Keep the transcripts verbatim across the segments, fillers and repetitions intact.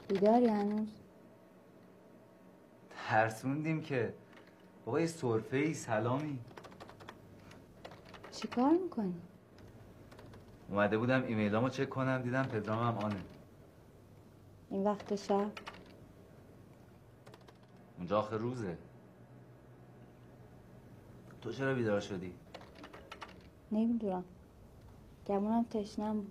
بیداری هنوز؟ ترسوندیم که. بابا یه سرفه ای سلامی. چی کار میکنی؟ اومده بودم ایمیلامو چک کنم، دیدم پدرامم آنه. این وقت شب؟ اونجا آخر روزه. تو چرا بیدار شدی؟ نمیدونم، گمونم تشنم بود.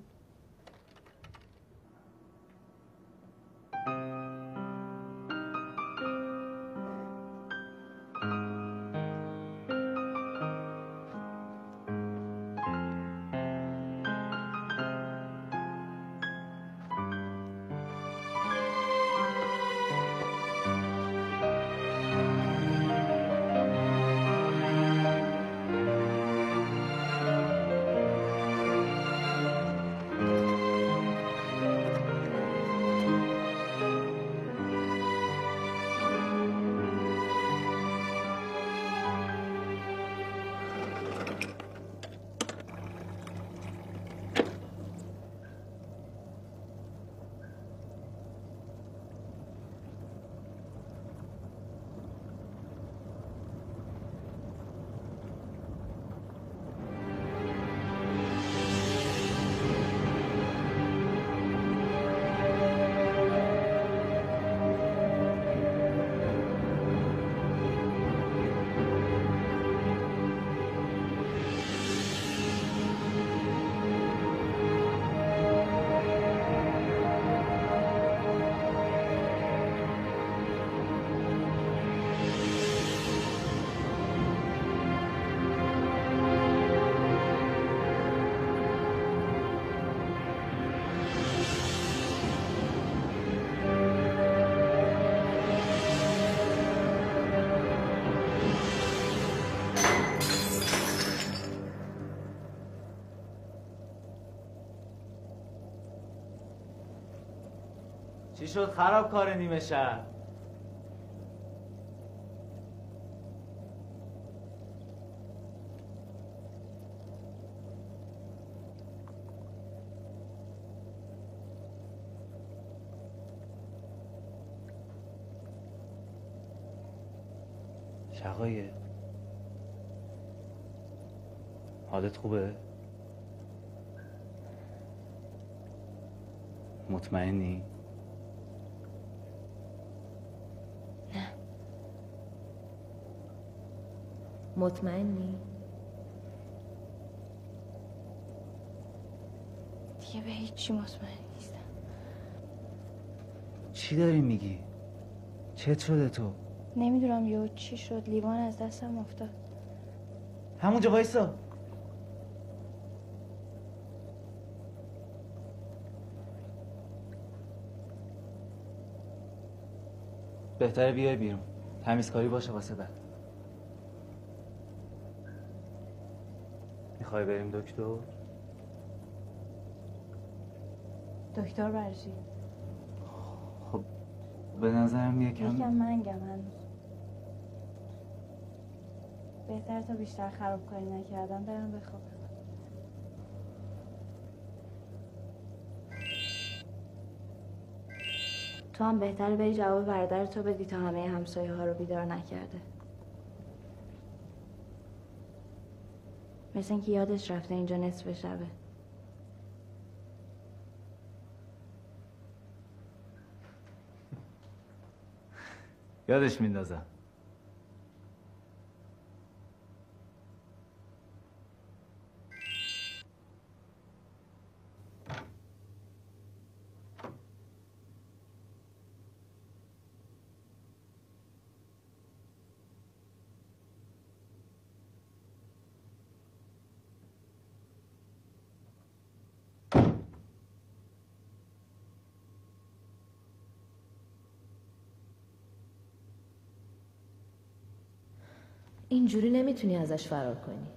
چی شد خراب کار نیمه شب؟ شقایق حالت خوبه؟ مطمئنی؟ نه. مطمئنی؟ دیگه به هیچی مطمئن نیستم. چی داری میگی؟ چت شده تو؟ نمیدونم یهو چی شد، لیوان از دستم افتاد. همونجا وایسا. بهتره بیای بیرون، تمیزکاری باشه واسه بعد. میخوای بریم دکتر؟ دکتر برشی؟ خب به نظرم یکم یکم منگم هنوز. بهتر تا بیشتر خرابکاری نکردم برم بخوابم. تو هم بهتره بری جواب برادر تو بدی تا همه همسایه ها رو بیدار نکرده. مثل اینکه یادش رفته اینجا نصف شبه. یادش میندازم. اینجوری نمیتونی ازش فرار کنی.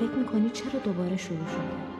فکر میکنی چرا دوباره شروع شده؟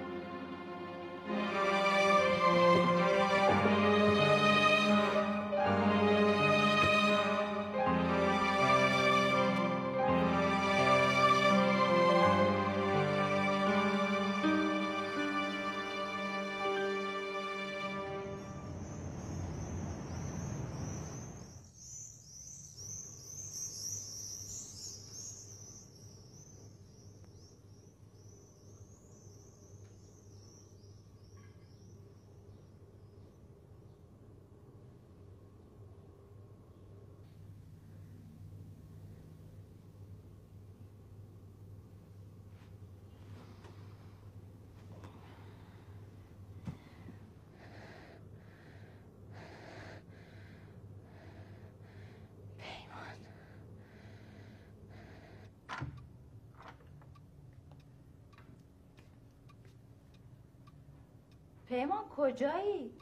پیمان کجایی؟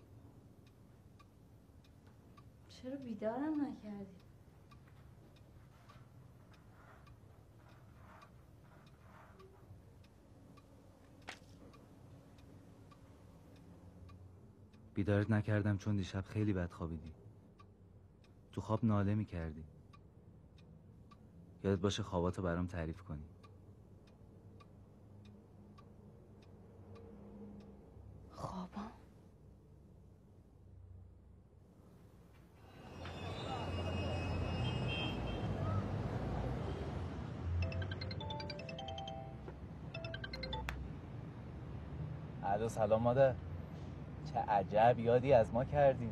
چرا بیدارم نکردی؟ بیدارت نکردم چون دیشب خیلی بد خوابیدی. تو خواب ناله میکردی. یادت باشه خواباتو برام تعریف کنی. خوابم؟ الو سلام مادر. چه عجب یادی از ما کردیم.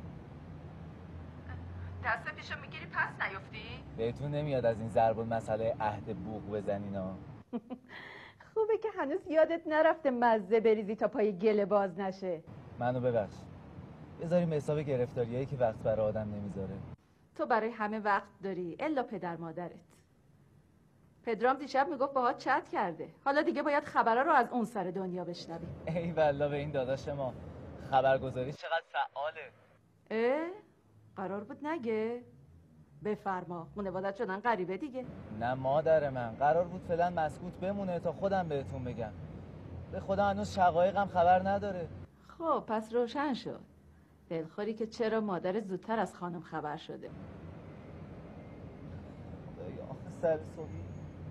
دست پیشو میگیری پس نیفتی؟ بهتون نمیاد از این ضرب المثل عهد بوق بزنینا؟ خوبه که هنوز یادت نرفته مزه بریزی تا پای گله باز نشه. منو ببخش. بذاریم حساب گرفتاریایی که وقت برای آدم نمیذاره. تو برای همه وقت داری الا پدر مادرت. پدرام دیشب میگفت باهات چت کرده. حالا دیگه باید خبرها رو از اون سر دنیا بشنوی. ای والله به این داداش ما. خبرگزاریش چقدر فعاله. اه؟ قرار بود نگه؟ بفرما. خانواده‌ات شدن غریبه دیگه. نه مادر من، قرار بود فعلا مسکوت بمونه تا خودم بهتون بگم. به خدا هنوز شقایقم خبر نداره. خب پس روشن شد. دلخوری که چرا مادر زودتر از خانم خبر شده. خدایا سر صبحی.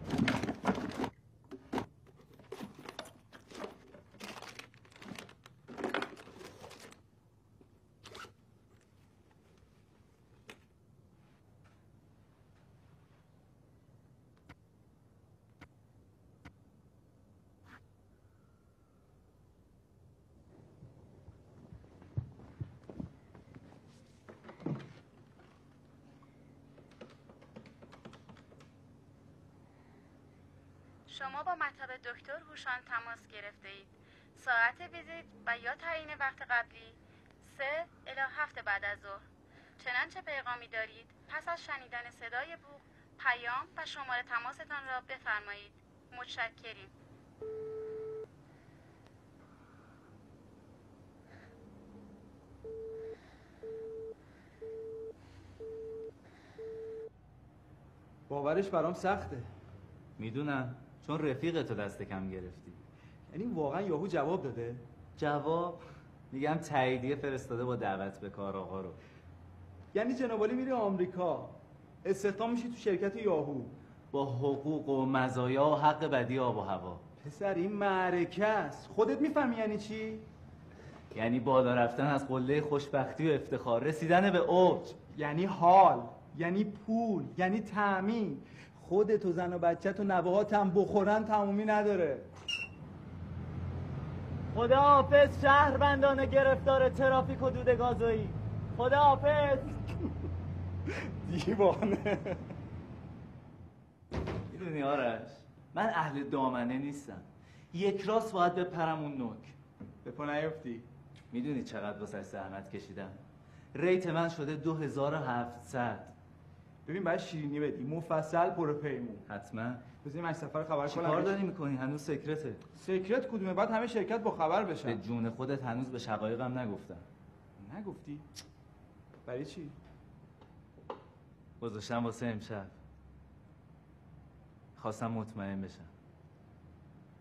شما با مطب دکتر هوشان تماس گرفته اید. ساعت ویزیت و یا تعیین وقت قبلی سه الی هفت بعد از ظهر. چنانچه پیغامی دارید پس از شنیدن صدای بوق پیام و شماره تماستان را بفرمایید. متشکریم. باورش برام سخته. میدونم، چون رفیقتو دست کم گرفتی. یعنی واقعا یاهو جواب داده؟ جواب؟ میگم تاییدیه فرستاده با دعوت به کار آقا رو. یعنی جنابالی میری آمریکا، استخدام میشی تو شرکت یاهو با حقوق و مزایا و حق بدی آب و هوا. پسر این معرکه است. خودت میفهمی یعنی چی؟ یعنی بالا رفتن از قله خوشبختی و افتخار، رسیدن به اوج. یعنی حال، یعنی پول، یعنی تأمین. خودت و زن و بچت و نوهات هم بخورن تمومی نداره. خدا حافظ شهروندان گرفتار ترافیک و دود گازویی. خدا حافظ. دیوانه. میدونی آرش، من اهل دامنه نیستم. یک راست باید بپرم اون نوک. به پا نیفتی. میدونی چقدر واسه زحمت کشیدم؟ ریت من شده دو هزار و هفتصد. ببین باید شیرینی بدی مفصل پر پیمون. حتما. بذاریم از سفر خبر کنم. چی کار داری میکنی؟ هنوز سکرته. سکرت کدومه؟ بعد همه شرکت با خبر بشن. به جون خودت هنوز به شقایقم نگفتم. نگفتی؟ برای چی؟ گذاشتم واسه امشب. خواستم مطمئن بشم.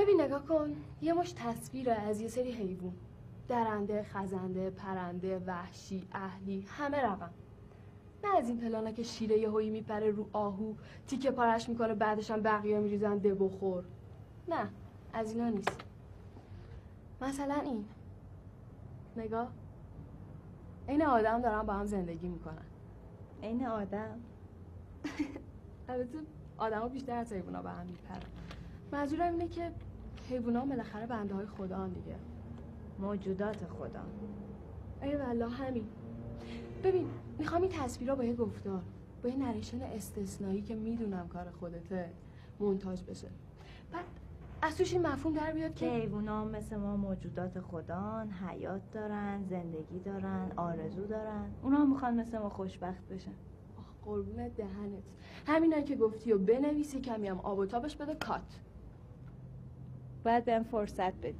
ببین نگاه کن، یه مش تصویره از یه سری حیوان، درنده، خزنده، پرنده، وحشی، اهلی، همه رقم. نه از این پلانا که شیره یه هویی میپره رو آهو، تیکه پارش میکنه، بعدش هم بقیه میریزن ده بخور. نه از اینا نیست. مثلا این نگاه، این آدم دارن با هم زندگی میکنن. این آدم البته آدم ها بیشتر از حیوان ها با هم میپرن. منظورم اینه که حیوان ها بالاخره بنده های خدا هم دیگه، موجودات خدا. ای والله همین. ببین میخوام این تصویرها با یه گفتار، با یه نریشن استثنایی که میدونم کار خودته مونتاژ بشه، بعد از توش این مفهوم در بیاد که که حیوونا مثل ما موجودات خدان، حیات دارن، زندگی دارن، آرزو دارن. اونا هم میخوان مثل ما خوشبخت بشن. آخ قربون دهنت، همینایی که گفتی و بنویسی، کمی هم آب و تابش بده کات. باید بهم فرصت بدی.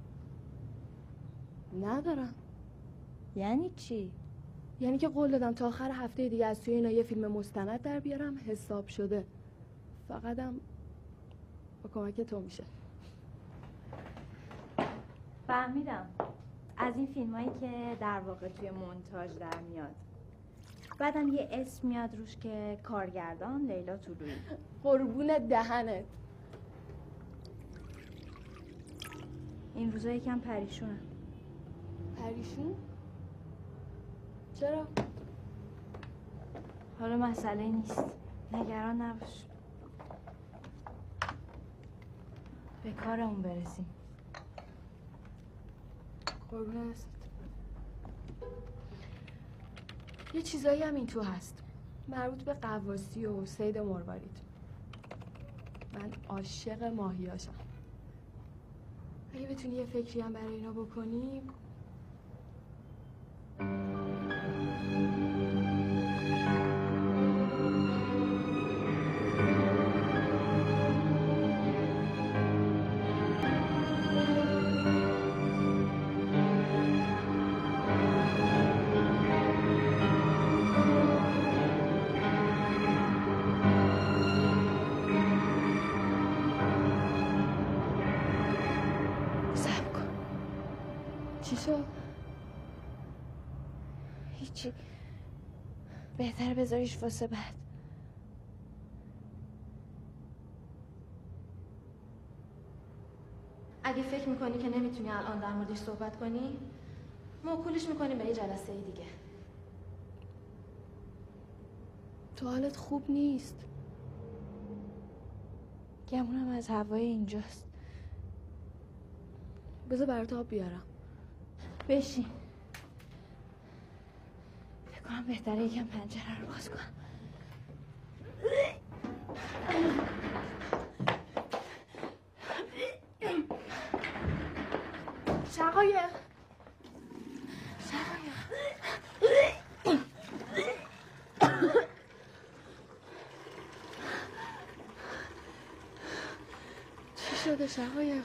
ندارم. یعنی چی؟ یعنی که قول دادم تا آخر هفته دیگه از توی اینا یه فیلم مستند در بیارم، حساب شده. فقطم با کمک تو میشه. فهمیدم. از این فیلم هایی که در واقع توی مونتاژ در میاد، بعدم یه اسم میاد روش که کارگردان لیلا طلویی. قربون دهنت. این روزا یکم پریشونم. پریشون؟ چرا؟ حالا مسئله نیست، نگران نباش. به کارمون برسیم. قربون هست. یه چیزایی هم این تو هست مربوط به قواسی و صید مروارید. من عاشق ماهیاشم. اگه بتونی یه فکری هم برای اینا بکنی. چی شد؟ هیچی. بهتر بذاریش واسه بعد. اگه فکر میکنی که نمیتونی الان در موردش صحبت کنی، موکولش میکنیم به یه جلسه دیگه. تو حالت خوب نیست. گمونم از هوای اینجاست. بذار برات آب بیارم. بشین. فکر کنم بهتره یکم پنجره رو باز کنم. شقایق شقایق چی شده شقایق؟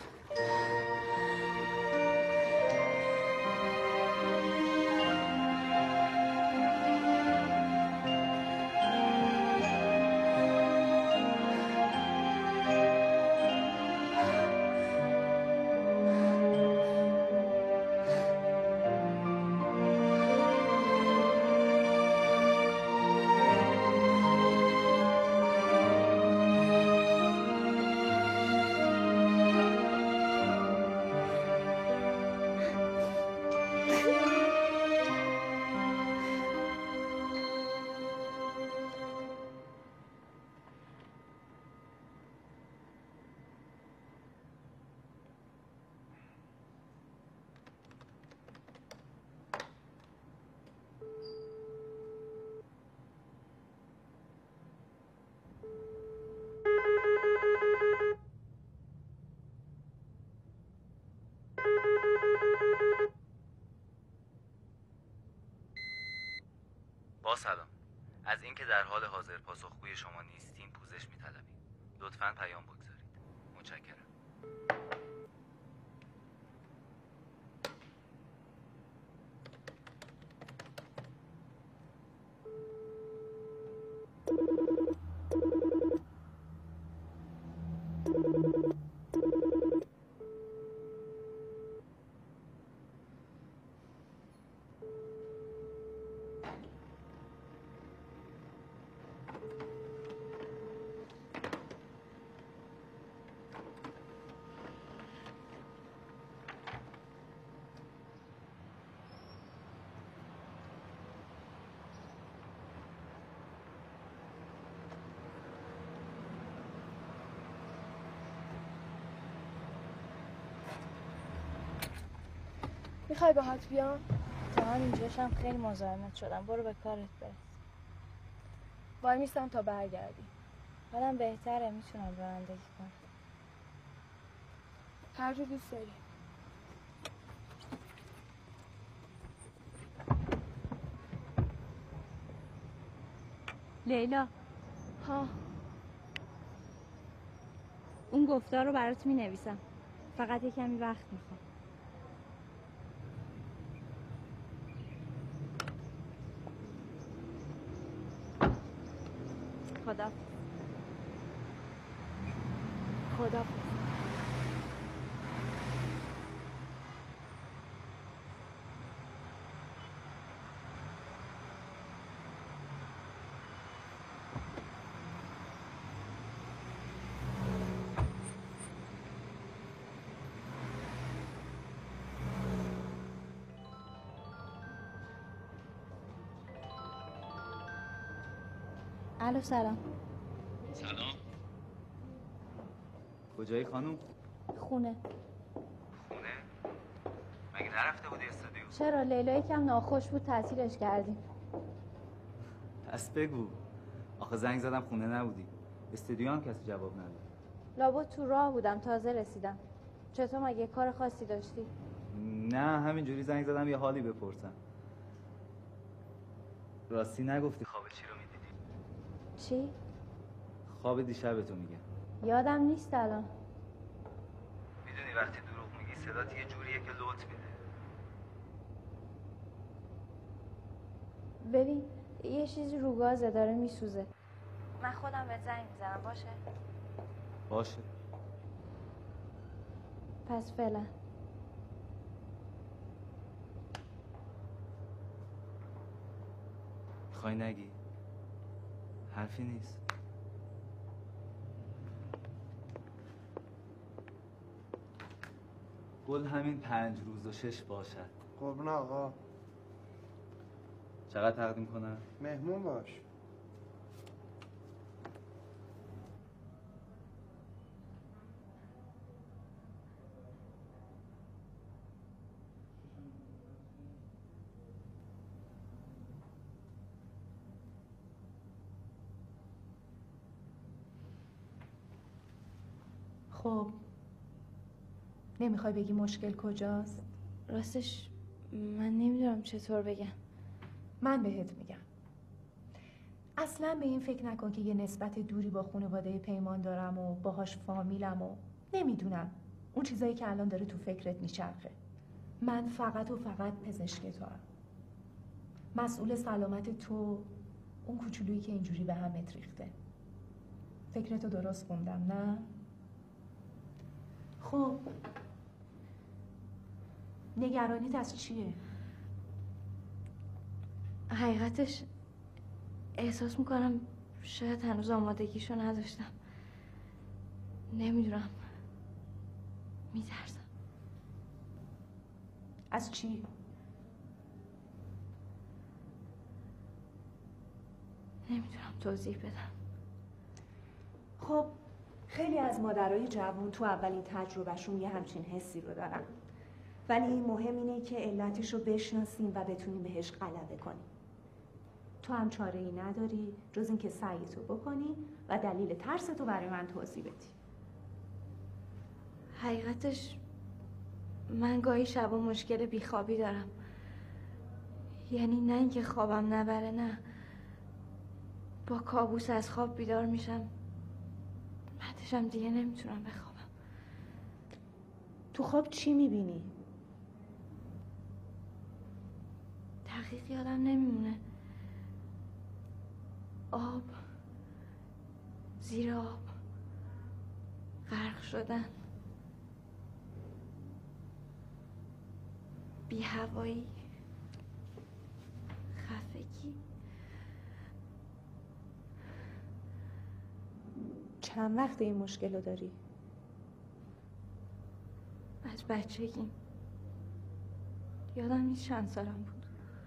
با سلام. از اینکه در حال حاضر پاسخگوی شما نیستیم پوزش می‌طلبیم. لطفاً پیام بگذارید. متشکرم. میخوای باهات بیام؟ تا من اینجاشم خیلی مزاحمت شدم. برو به کارت برس. وای میستم تا برگردی. حالم بهتره، میتونم رانندگی کنم. هر جور دوست داری. لیلا، ها، اون گفتار رو برات مینویسم. فقط یه کمی وقت میخوام. خدا خدا. الو سلام. سلام. کجایی خانم؟ خونه. خونه؟ مگه نرفته بودی استودیو؟ چرا؟ لیلا یکم ناخوش بود تعطیلش کردیم. پس بگو. آخه زنگ زدم خونه نبودی. استودیو هم کسی جواب نداد. لابد تو راه بودم، تازه رسیدم. چطور، مگه کار خاصی داشتی؟ نه همینجوری زنگ زدم یه حالی بپرسم. راستی نگفتی خواب چی رو میدیدی؟ چی؟ خواب دیشبتو میگم. یادم نیست الان. میدونی وقتی دروغ میگی صدات یه جوریه که لوت میده. ببین یه چیزی رو گازه، داره میسوزه. من خودم به زنگ میزنم. باشه؟ باشه. پس فعلا. میخوای نگی؟ حرفی نیست. گل همین پنج روز و شش باشد. قربون آقا. چقدر تقدیم کنم؟ مهمون باش. خب نمیخوای بگی مشکل کجاست؟ راستش من نمیدونم چطور بگم. من بهت میگم. اصلا به این فکر نکن که یه نسبت دوری با خانواده پیمان دارم و باهاش فامیلم و نمیدونم اون چیزایی که الان داره تو فکرت میچرخه. من فقط و فقط پزشک تو هم. مسئول سلامت تو، اون کوچولویی که اینجوری به همت ریخته. فکرتو درست خوندم نه؟ خب نگرانیت از چیه؟ حقیقتش احساس میکنم شاید هنوز آمادگیشو نداشتم. نمیدونم، میترسم. از چی؟ نمیدونم توضیح بدم. خب خیلی از مادرای جوان تو اولین تجربهشون یه همچین حسی رو دارن، ولی مهم اینه که علتش رو بشناسیم و بتونیم بهش غلبه کنیم. تو هم چاره ای نداری جز اینکه سعیتو بکنی و دلیل ترستو برای من توضیح بدی. حقیقتش من گاهی شبا مشکل بیخوابی دارم. یعنی نه اینکه خوابم نبره، نه، با کابوس از خواب بیدار میشم، بعدشم دیگه نمیتونم بخوابم. تو خواب چی میبینی؟ دقیق یادم نمیمونه. آب، زیر آب، غرق شدن، بی هوایی، خفگی. چند وقت این مشکل رو داری؟ از بچگیم. یادم نیست چند سالم بود.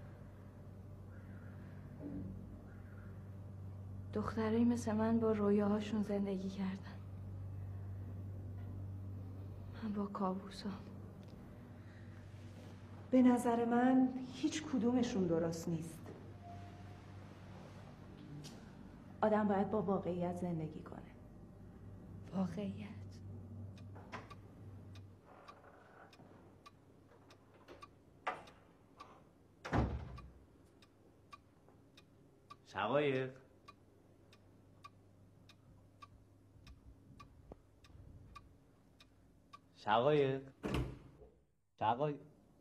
دخترایی مثل من با رویاهاشون زندگی کردن. من با کابوسام. به نظر من هیچ کدومشون درست نیست. آدم باید با واقعیت زندگی کنه. واقعیت. شقایق شقایق شقایق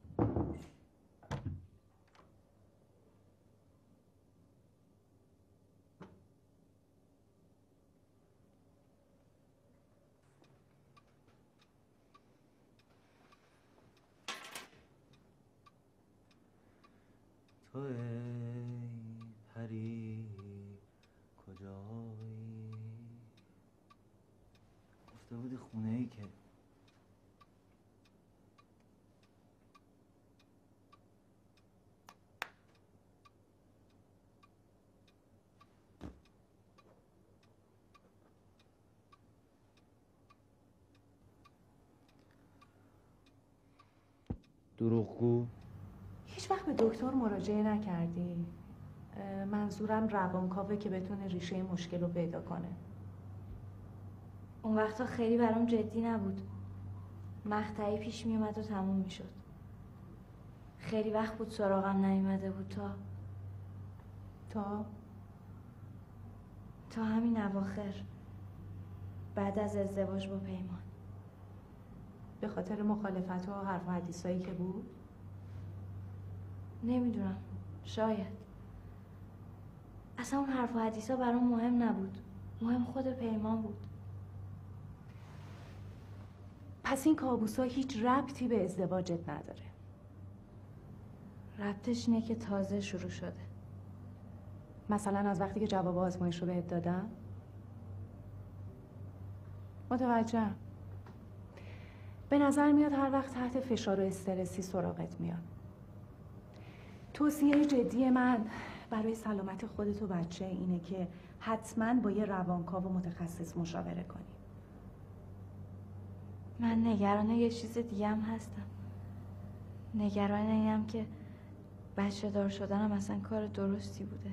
تو ای پری کجایی؟ گفته بودی خونه ای که دروغگو. هیچ وقت به دکتر مراجعه نکردی؟ منظورم روانکاوه که بتونه ریشه مشکل رو پیدا کنه. اون وقتا خیلی برام جدی نبود. مقطعی پیش می اومد و تموم می شد. خیلی وقت بود سراغم نیومده بود تا تا تا همین اواخر بعد از ازدواج با پیمان. به خاطر مخالفت و حرف و حدیثایی که بود؟ نمیدونم، شاید. اصلا اون حرف و حدیثا برام مهم نبود. مهم خود پیمان بود. پس این کابوسا هیچ ربطی به ازدواجت نداره. ربطش اینه که تازه شروع شده. مثلا از وقتی که جواب آزمایش رو بهت دادم؟ متوجهم. به نظر میاد هر وقت تحت فشار و استرسی سراغت میاد. توصیه جدی من برای سلامت خودت و بچه اینه که حتما با یه روانکاو و متخصص مشاوره کنی. من نگران یه چیز دیگه هم هستم. نگران اینم که بچه دار شدنم اصلا کار درستی بوده.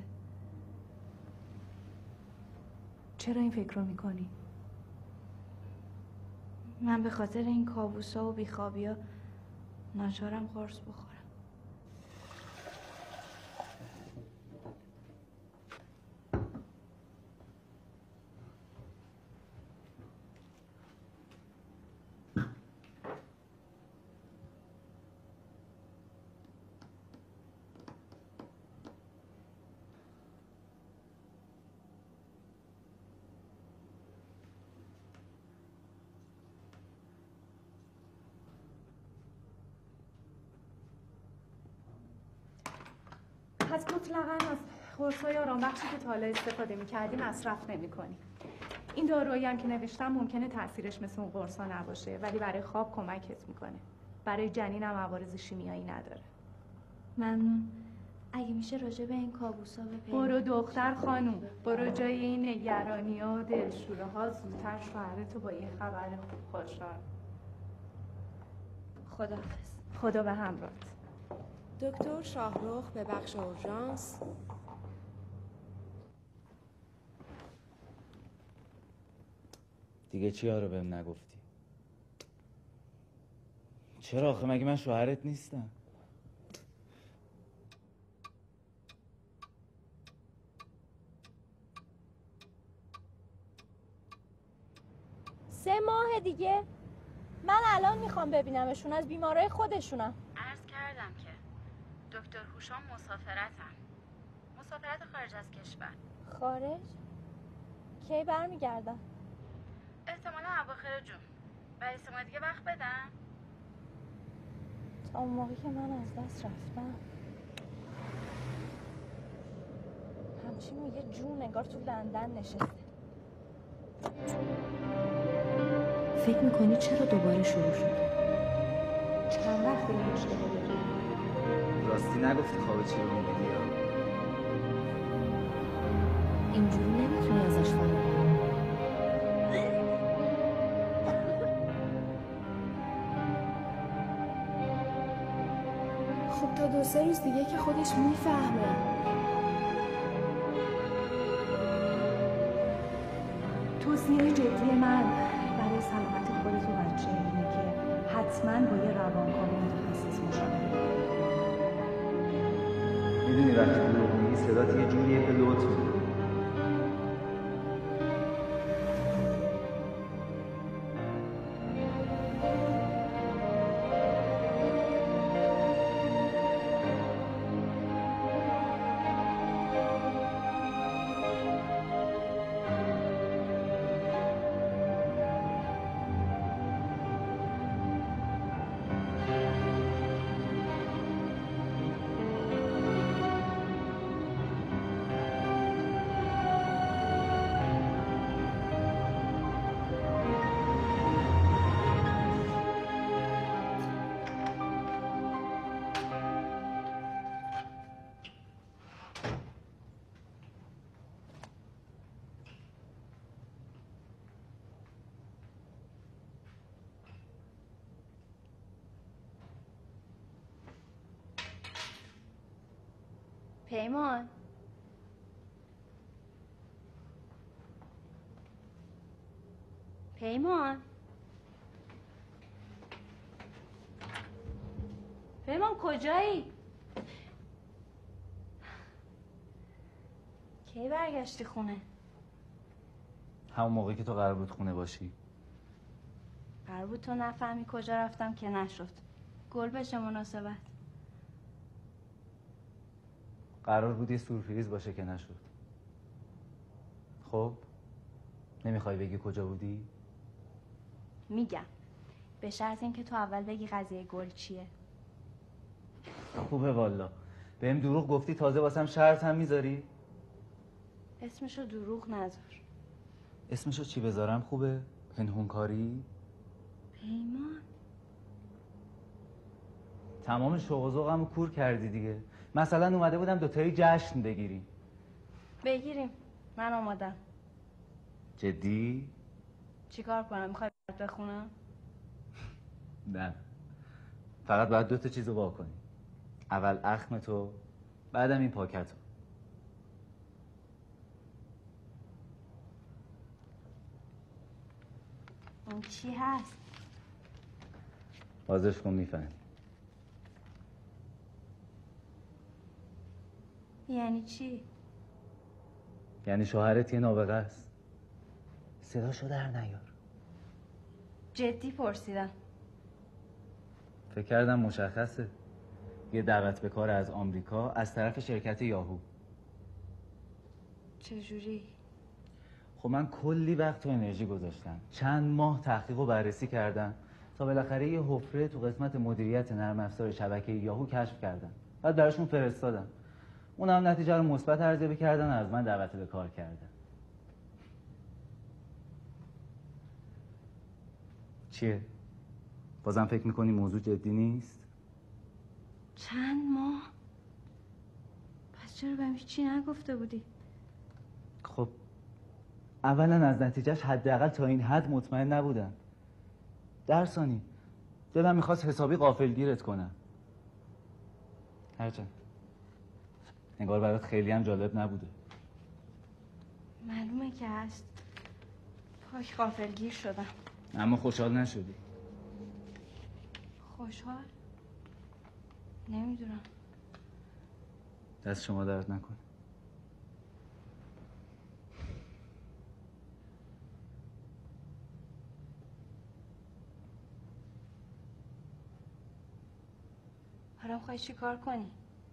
چرا این فکر رو میکنی؟ من به خاطر این کابوسا و بیخوابیا ناچارم قرص بخورم. پس مطلقاً از قرصای آرام بخشی که تا حالا استفاده می‌کردی مصرف نمی‌کنی. این دارویی هم که نوشتم ممکنه تاثیرش مثل اون قرصا نباشه، ولی برای خواب کمکت میکنه. برای جنین هم عوارض شیمیایی نداره. ممنون. اگه میشه راجع به این کابوسا بپرسید. برو دختر خانوم، برو جای این نگرانی ها و دلشوره ها زودتر شوهرتو با یه خبر خوشحال. خداحافظ. خدا به همراهت. دکتر شاهرخ به بخش اورژانس. دیگه چی رو بهم نگفتی؟ چرا آخه مگه من شوهرت نیستم؟ سه ماه دیگه من الان میخوام ببینمشون، از بیمارای خودشونم. عرض کردم که دکتر هوشان مسافرتن. مسافرت خارج از کشور. خارج؟ کی برمیگردن؟ احتمالا اواخر جون. برای سه ماه دیگه وقت بدم؟ تا اون موقعی که من از دست رفتم همچین یه جون انگار تو لندن نشسته. فکر میکنی چرا دوباره شروع شده؟ چند وقت این مشکل داری؟ راستی نگفتی خواب چی رو میبینی یا؟ اینجوری نمیتونی ازش فرار کنی. تا دو سه روز دیگه که خودش میفهمه. توصیه جدی من برای سلامت خودت و بچه اینه که حتما با یه روانکاو متخصص مشاوره کنی. میدونی وقتی دروغ میگی صدات یه جوریه که لوت میده. پیمان، پیمان، پیمان کجایی؟ کی برگشتی خونه؟ همون موقعی که تو قرار بود خونه باشی. قرار بود تو نفهمی کجا رفتم که نشد. گل بشه مناسبت. قرار بود یه سورپرایز باشه که نشد. خب نمیخوای بگی کجا بودی؟ میگم، به شرط اینکه تو اول بگی قضیه گل چیه. خوبه والا. بهم دروغ گفتی تازه واسم شرط هم میذاری؟ اسمشو دروغ نذار. اسمشو چی بذارم خوبه؟ پنهونکاری؟ پیمان، تمام شوق و ذوقمو کور کردی دیگه. مثلا اومده بودم دوتایی جشن بگیریم. بگیریم، من آمادم. جدی؟ چیکار کنم؟ میخوای برات بخونم؟ نه، فقط باید دو تا چیزو وا کنی. اول اخم تو، بعدم این پاکتو. اون چی هست؟ بازش کن میفهمی. یعنی چی؟ یعنی شوهرت یه نابغه است. صداشو در نیار. جدی پرسیدم. فکر کردم مشخصه. یه دعوت به کار از آمریکا از طرف شرکت یاهو. چجوری؟ خب من کلی وقت و انرژی گذاشتم. چند ماه تحقیق و بررسی کردم تا بالاخره یه حفره تو قسمت مدیریت نرم افزار شبکه یاهو کشف کردم. بعد براشون فرستادم. اونم نتیجه رو مثبت ارزیابی کردن و از من دعوت به کار کردن. چیه؟ بازم فکر میکنی موضوع جدی نیست؟ چند ماه؟ پس چرا بهم هیچی نگفته بودی؟ خب اولا از نتیجهش حداقل تا این حد مطمئن نبودم. در ثانی دلم میخواست حسابی غافلگیرت کنم. هرچند نگار برات خیلی هم جالب نبوده. معلومه که هست. پاک غافلگیر شدم. اما خوشحال نشدی. خوشحال؟ نمیدونم. دست شما درد نکنه. حالا میخوای چی کار کنی؟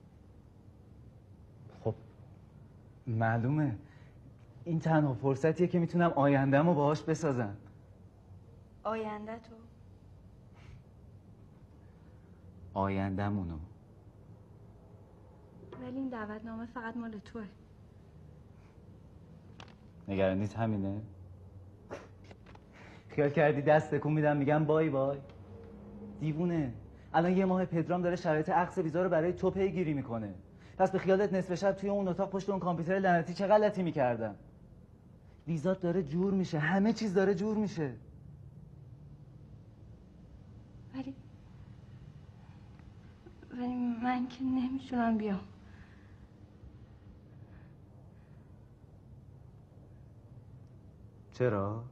خب معلومه این تنها فرصتیه که میتونم آینده‌مو رو باهاش بسازم. آینده تو؟ آینده‌مونو. ولی این دعوتنامه فقط مال توه. نگرانیت همینه؟ خیال کردی دست تکون میدم میگم بای بای؟ دیوونه. الان یه ماه پدرام داره شرایط عکس ویزا رو برای تو پیگیری میکنه. پس به خیالت نصف شب توی اون اتاق پشت اون کامپیوتر لعنتی چه غلطی میکردم؟ ویزات داره جور میشه، همه چیز داره جور میشه. ولی ولی من که نمیتونم بیام. چرا؟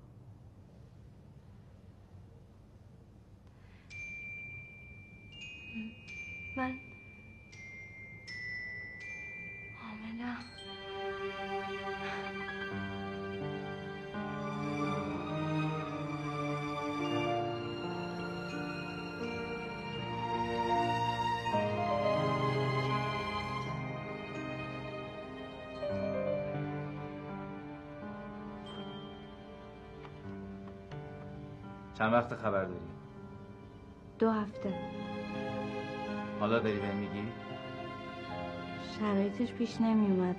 من حامله‌ام. چند وقت خبر داری؟ دو هفته. حالا داری بهم میگی؟ شرایطش پیش نمی اومد.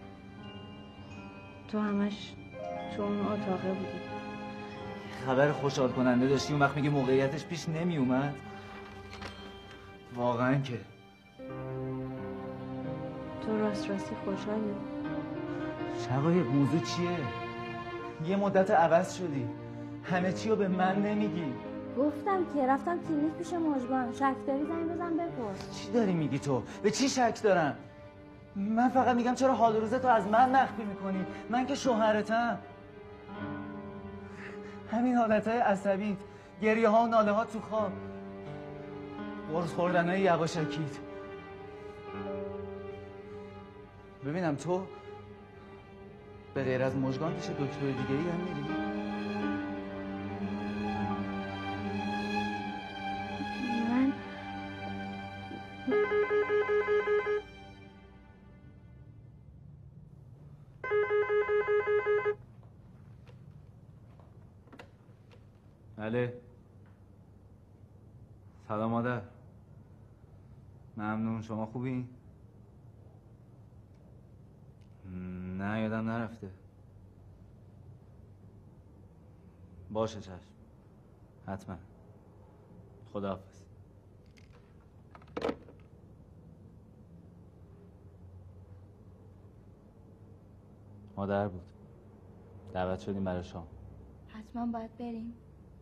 تو همش تو اون اتاقه بودی. خبر خوشحال کننده داشتی اون وقت میگه موقعیتش پیش نمی اومد؟ واقعا که تو راست راستی خوشحالی؟ شقایق موضوع چیه؟ یه مدت عوض شدی، همه چی رو به من نمیگی. گفتم که رفتم کلینیک پیش مژگان. شک داری زنگ بزن بپرس. چی داری میگی تو؟ به چی شک دارم؟ من فقط میگم چرا حال روزه تو از من مخفی میکنی؟ من که شوهرتم. همین حالتهای عصبیت، گریه ها و ناله ها تو خواب، قرص خوردن های یواشکیت. ببینم تو به غیر از مژگان پیش دکتر دیگه ای هم میری؟ من بله. سلام مادر. ممنون. شما خوبی؟ نه یادم نرفته. باشه چشم. حتما. خداحافظ. مادر بود. دعوت شدیم برای شام. حتما باید بریم.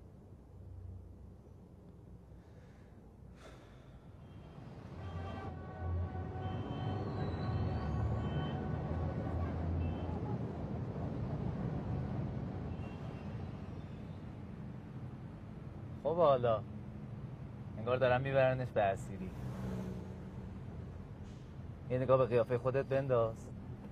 خب حالا انگار دارم میبرنش به اسیری. یه نگاه به قیافه خودت بنداز.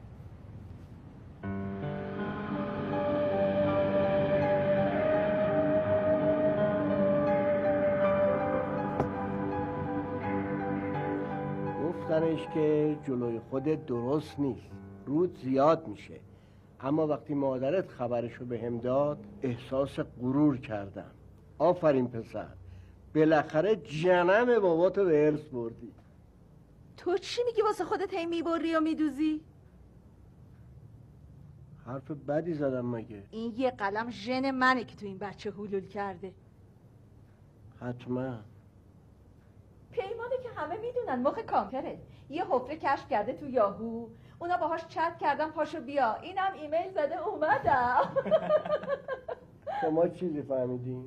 گفتنش که جلوی خودت درست نیست، رود زیاد میشه، اما وقتی مادرت خبرشو به هم داد احساس غرور کردم. آفرین پسر، بالاخره جنم باباتو به ارث بردی. تو چی میگی واسه خودت هی میبری و میدوزی؟ حرف بدی زدم مگه؟ این یه قلم ژن منه که تو این بچه حلول کرده. حتما. پیمانه که همه میدونن مخ کامپیوتره. یه حفره کشف کرده تو یاهو، اونا باهاش چت کردن پاشو بیا، اینم ایمیل زده اومدم. شما چیزی فهمیدین؟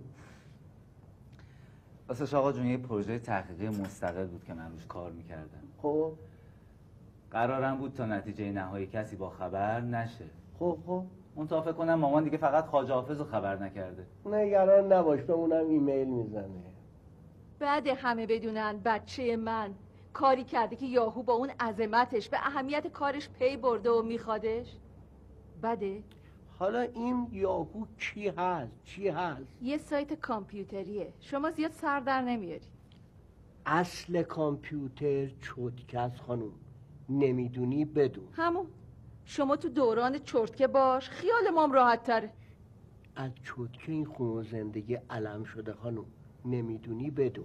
راستش آقا جون یه پروژه تحقیقی مستقل بود که من روش کار میکردم. خب قرارم بود تا نتیجه نهایی کسی با خبر نشه. خب خب منتها فکر کنم مامان دیگه فقط خواجه حافظ رو خبر نکرده. نگران نباش، به اونم ایمیل میزنه. بعد همه بدونن بچه من کاری کرده که یاهو با اون عظمتش به اهمیت کارش پی برده و میخوادش. بده؟ حالا این یاهو کی هست؟ چی هست؟ یه سایت کامپیوتریه، شما زیاد سر در نمیاری. اصل کامپیوتر چرتکه است خانوم، نمیدونی بدون. همون شما تو دوران چرتکه باش، خیال مام راحت تره. از چرتکه این خون و زندگی علم شده خانوم، نمیدونی بدون.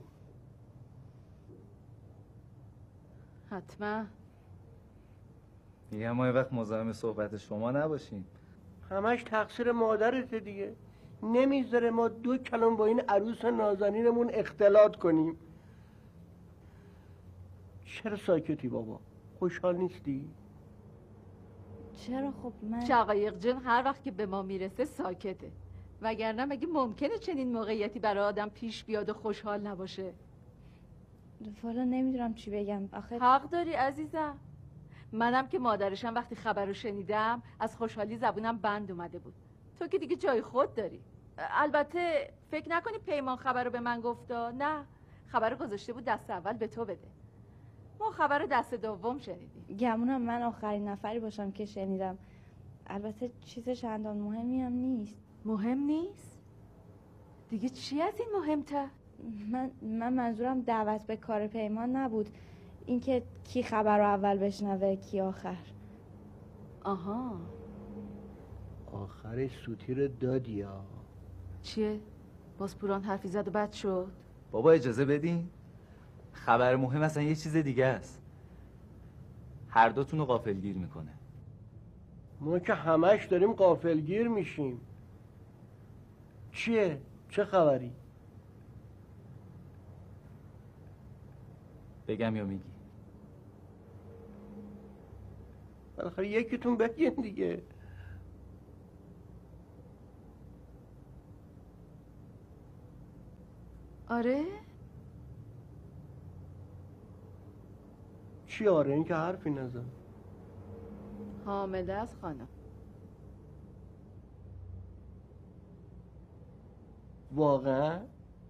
حتما. میگم ما یه وقت مزاحم صحبت شما نباشیم. همش تقصیر مادرته دیگه، نمیذاره ما دو کلم با این عروس نازنینمون اختلاط کنیم. چرا ساکتی بابا؟ خوشحال نیستی؟ چرا؟ خب من شقایق جون هر وقت که به ما میرسه ساکته، وگرنه مگه ممکنه چنین موقعیتی برای آدم پیش بیاد و خوشحال نباشه؟ والا نمیدونم چی بگم آخه. حق داری عزیزم. منم که مادرشم وقتی خبر رو شنیدم از خوشحالی زبونم بند اومده بود. تو که دیگه جای خود داری. البته فکر نکنی پیمان خبر رو به من گفتا. نه، خبر رو گذاشته بود دست اول به تو بده. ما خبر رو دست دوم شنیدیم. گمونم من آخرین نفری باشم که شنیدم. البته چیز چندان مهمی هم نیست. مهم نیست؟ دیگه چی از این مهمتر؟ من من منظورم دعوت به کار پیمان نبود، اینکه کی خبر رو اول بشنوه کی آخر. آها، آخرش سوتی رو دادی ها. چیه؟ باز پوران حرفی زد و بد شد؟ بابا اجازه بدین. خبر مهم اصلا یه چیز دیگه است. هر دوتون رو غافلگیر میکنه. ما که همش داریم غافلگیر میشیم. چیه؟ چه خبری؟ بگم یا میگی؟ بالاخره یکیتون بگین دیگه. آره؟ چی آره؟ این که حرفی نزن. حامله از خانم. واقعا؟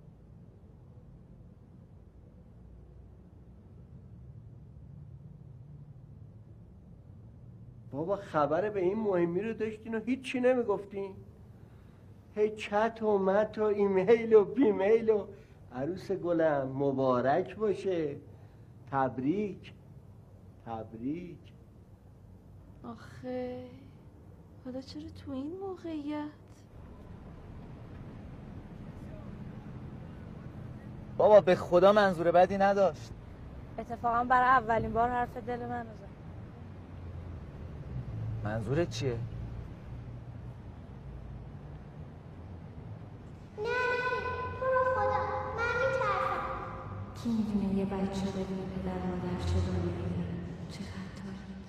بابا خبر به این مهمی رو داشتین و هیچی نمیگفتین؟ هی چت و مت و ایمیل و بیمیل و عروس گلم مبارک باشه، تبریک تبریک. آخه حالا چرا تو این موقعیت؟ بابا به خدا منظور بدی نداشت. اتفاقا برای اولین بار حرف دل من رو زد. منظورت چیه؟ نه تو رو خدا من میترسم. کی میدونه یه بچه بدون پدر مادر چه داری بیاره؟ چقدر تاریک.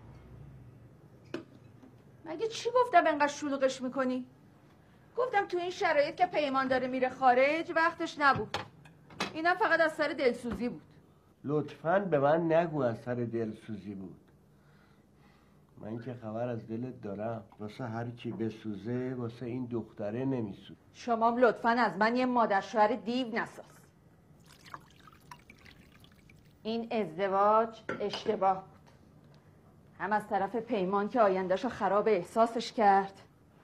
مگه چی گفتم انقدر شلوغش میکنی؟ گفتم تو این شرایط که پیمان داره میره خارج وقتش نبود. اینم فقط از سر دلسوزی بود. لطفاً به من نگو از سر دلسوزی بود. من که خبر از دلت دارم. واسه هر کی بسوزه واسه این دختره نمیسوزه. شما لطفاً از من یه مادر شوهر دیو نساز. این ازدواج اشتباه بود. هم از طرف پیمان که آیندهشو خراب احساسش کرد،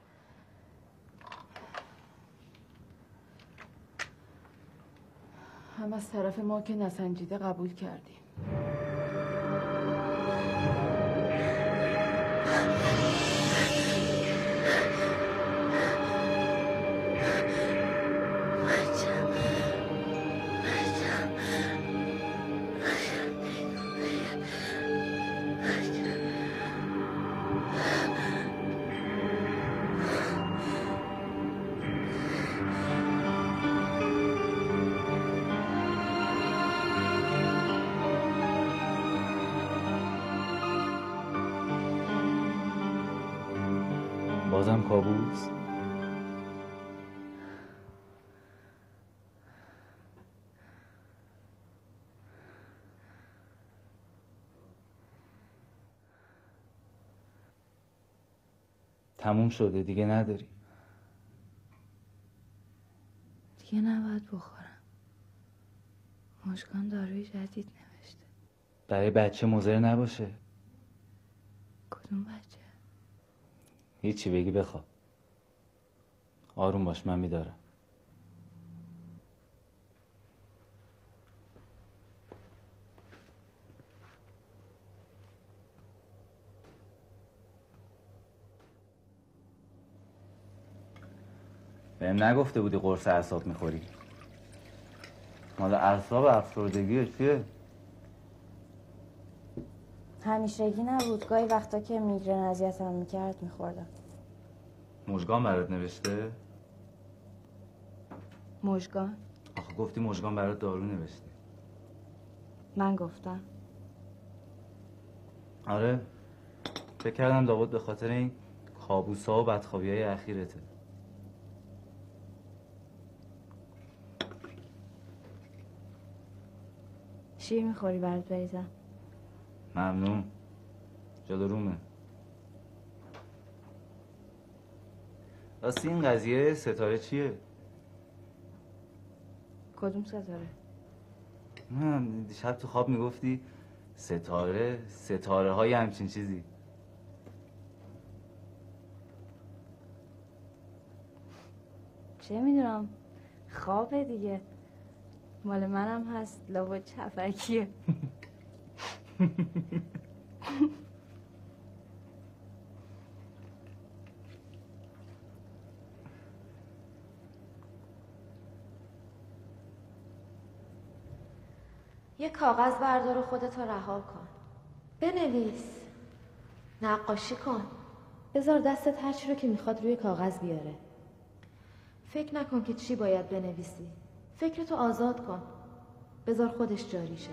هم از طرف ما که نسنجیده قبول کردیم. بازم کابوس؟ تموم شده دیگه نداری. دیگه نباید بخورم. مشکان داروی جدید نوشته. برای بچه مضر نباشه. کدوم بچه؟ هیچی بگی بخواب. آروم باش من میدارم. بهم نگفته بودی قرص اعصاب میخوری؟ مال اعصاب افسردگیه چیه؟ همیشگی نبود، گاهی وقتا که میگرن اذیتم میکرد میخوردم. مژگان برات نوشته؟ مژگان؟ آخه گفتی مژگان برات دارو نوشته. من گفتم؟ آره، فکر کردم لابد به خاطر این کابوسا و بدخوابی های اخیرته. چی میخوری برات بریزم؟ ممنون. جلو رومه. راستی این قضیه ستاره چیه؟ کدوم ستاره؟ نه دیشب تو خواب میگفتی ستاره ستاره های همچین چیزی. چه میدونم، خوابه دیگه. مال منم هست، لابد چفکیه. یه کاغذ بردار و خودتو رها کن. بنویس. نقاشی کن. بذار دستت هر چی رو که میخواد روی کاغذ بیاره. فکر نکن که چی باید بنویسی. فکرتو آزاد کن. بذار خودش جاری شه.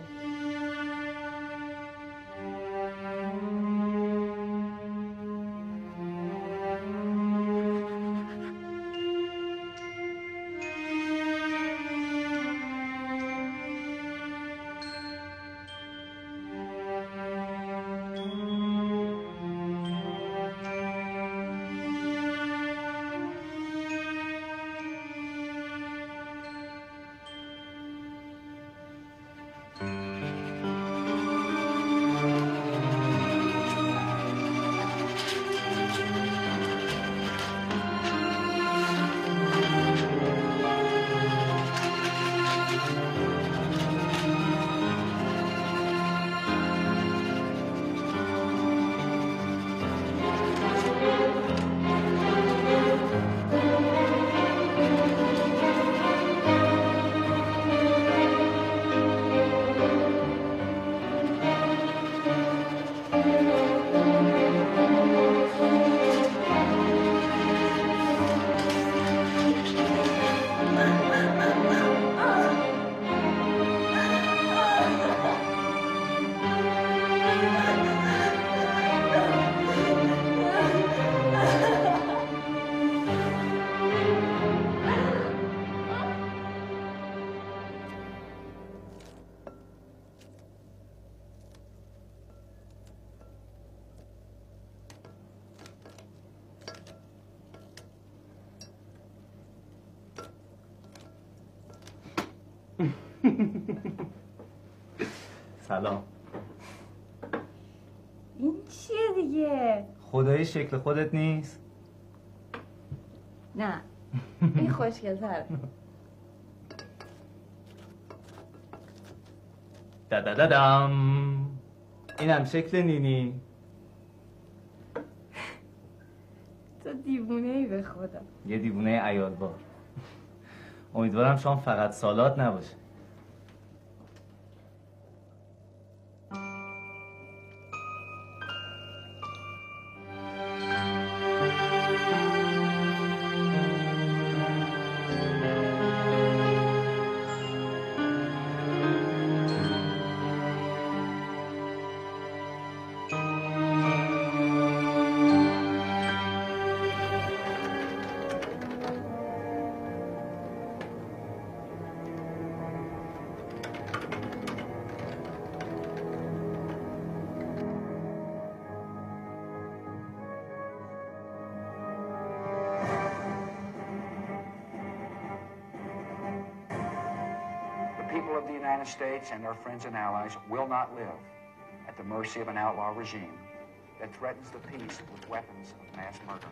سلام. این چیه دیگه؟ خدایی شکل خودت نیست؟ نه این خوشگل‌تره. دادادادام. اینم شکل نینی. تو دیوونه ای به خدا. یه دیوونه عیال‌بار. امیدوارم شام فقط سالاد نباشه. States and their friends and allies will not live at the mercy of an outlaw regime that threatens the peace with weapons of mass murder.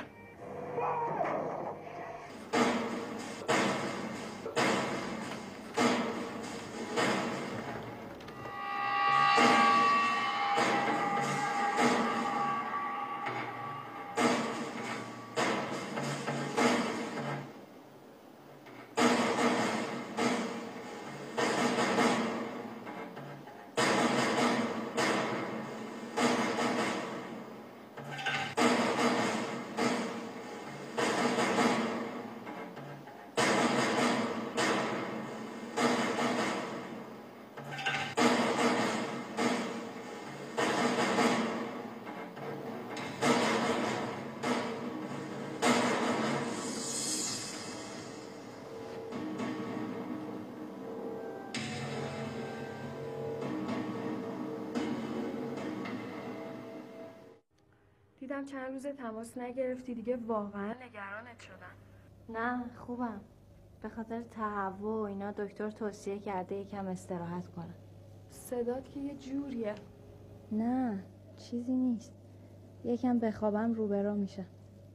دیدم چند روز تماس نگرفتی، دیگه واقعا نگرانت شدم. نه خوبم، به خاطر تهوع و اینا دکتر توصیه کرده یکم استراحت کنم. صدات که یه جوریه. نه چیزی نیست، یکم بخوابم روبرو میشه.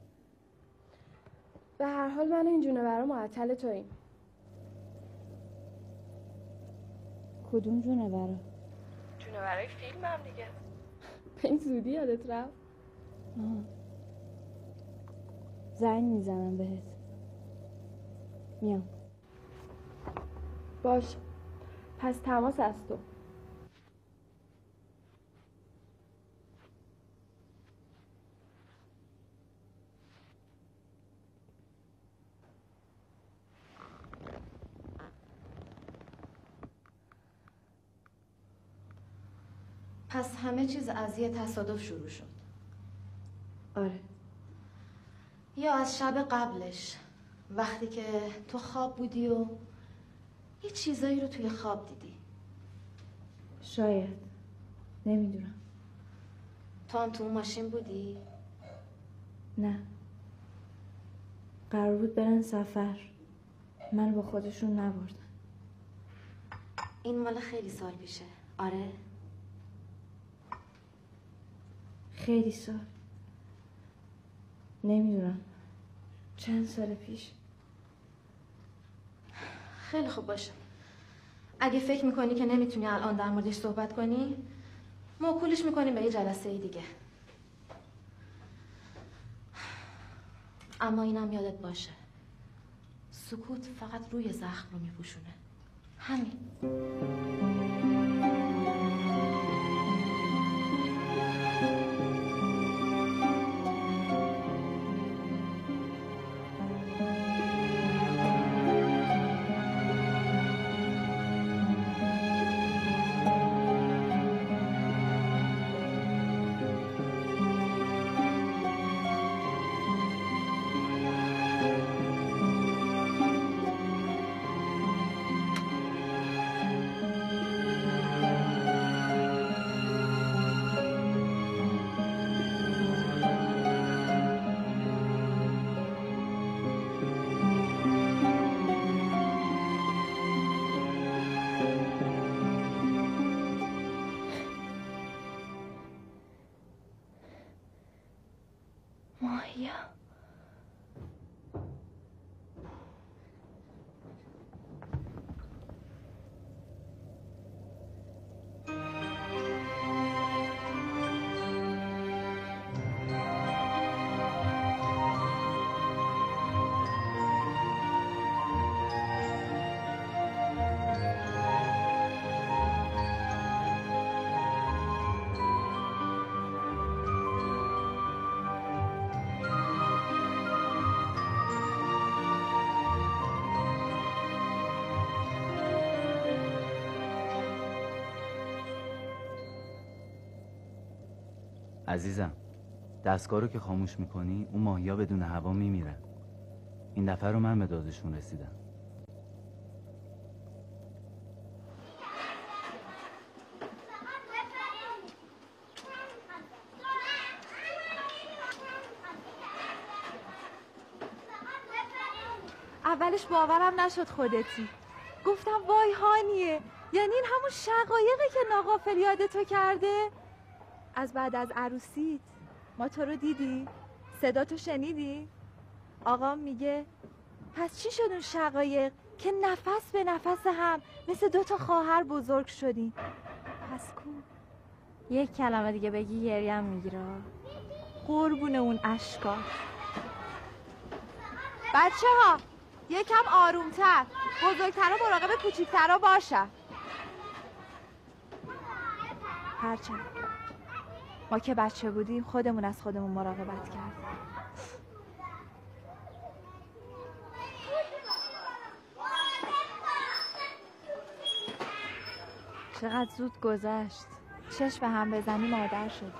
به هر حال من این جونورا معطل توییم. کدوم جونورا؟ جونورای فیلم هم دیگه. به این زودی یادت رفت؟ آه. زنگ میزنم بهت. میام. باش، پس تماس از تو. پس همه چیز از یه تصادف شروع شد. آره. یا از شب قبلش، وقتی که تو خواب بودی و یه چیزایی رو توی خواب دیدی. شاید، نمیدونم. تو هم تو اون ماشین بودی؟ نه، قرار بود برن سفر، من با خودشون نبردن. این مال خیلی سال پیشه. آره؟ خیلی سال، نمیدونم چند سال پیش. خیلی خوب باشه. اگه فکر میکنی که نمیتونی الان در موردش صحبت کنی، موکولش میکنیم به یه جلسه دیگه. اما اینم یادت باشه، سکوت فقط روی زخم رو میپوشونه. همین. عزیزم، دستگاه رو که خاموش میکنی اون ماهیا بدون هوا میمیرن. این دفعه رو من به دادشون رسیدم. اولش باورم نشد خودتی. گفتم وای هانیه، یعنی این همون شقایقه که ناغافل یاد تو کرده؟ از بعد از عروسیت ما تو رو دیدی؟ صدا تو شنیدی؟ آقام میگه پس چی شد اون شقایق که نفس به نفس هم مثل دوتا خواهر بزرگ شدی؟ پس کو؟ یک کلمه دیگه بگی گریم میگیره. قربون اون اشکا. بچه ها یکم آرومتر، بزرگترها مراقب کوچیکترها باشن. هرچند ما که بچه بودیم خودمون از خودمون مراقبت کردیم. چقدر زود گذشت. چشم به هم بزنی مادر شدی.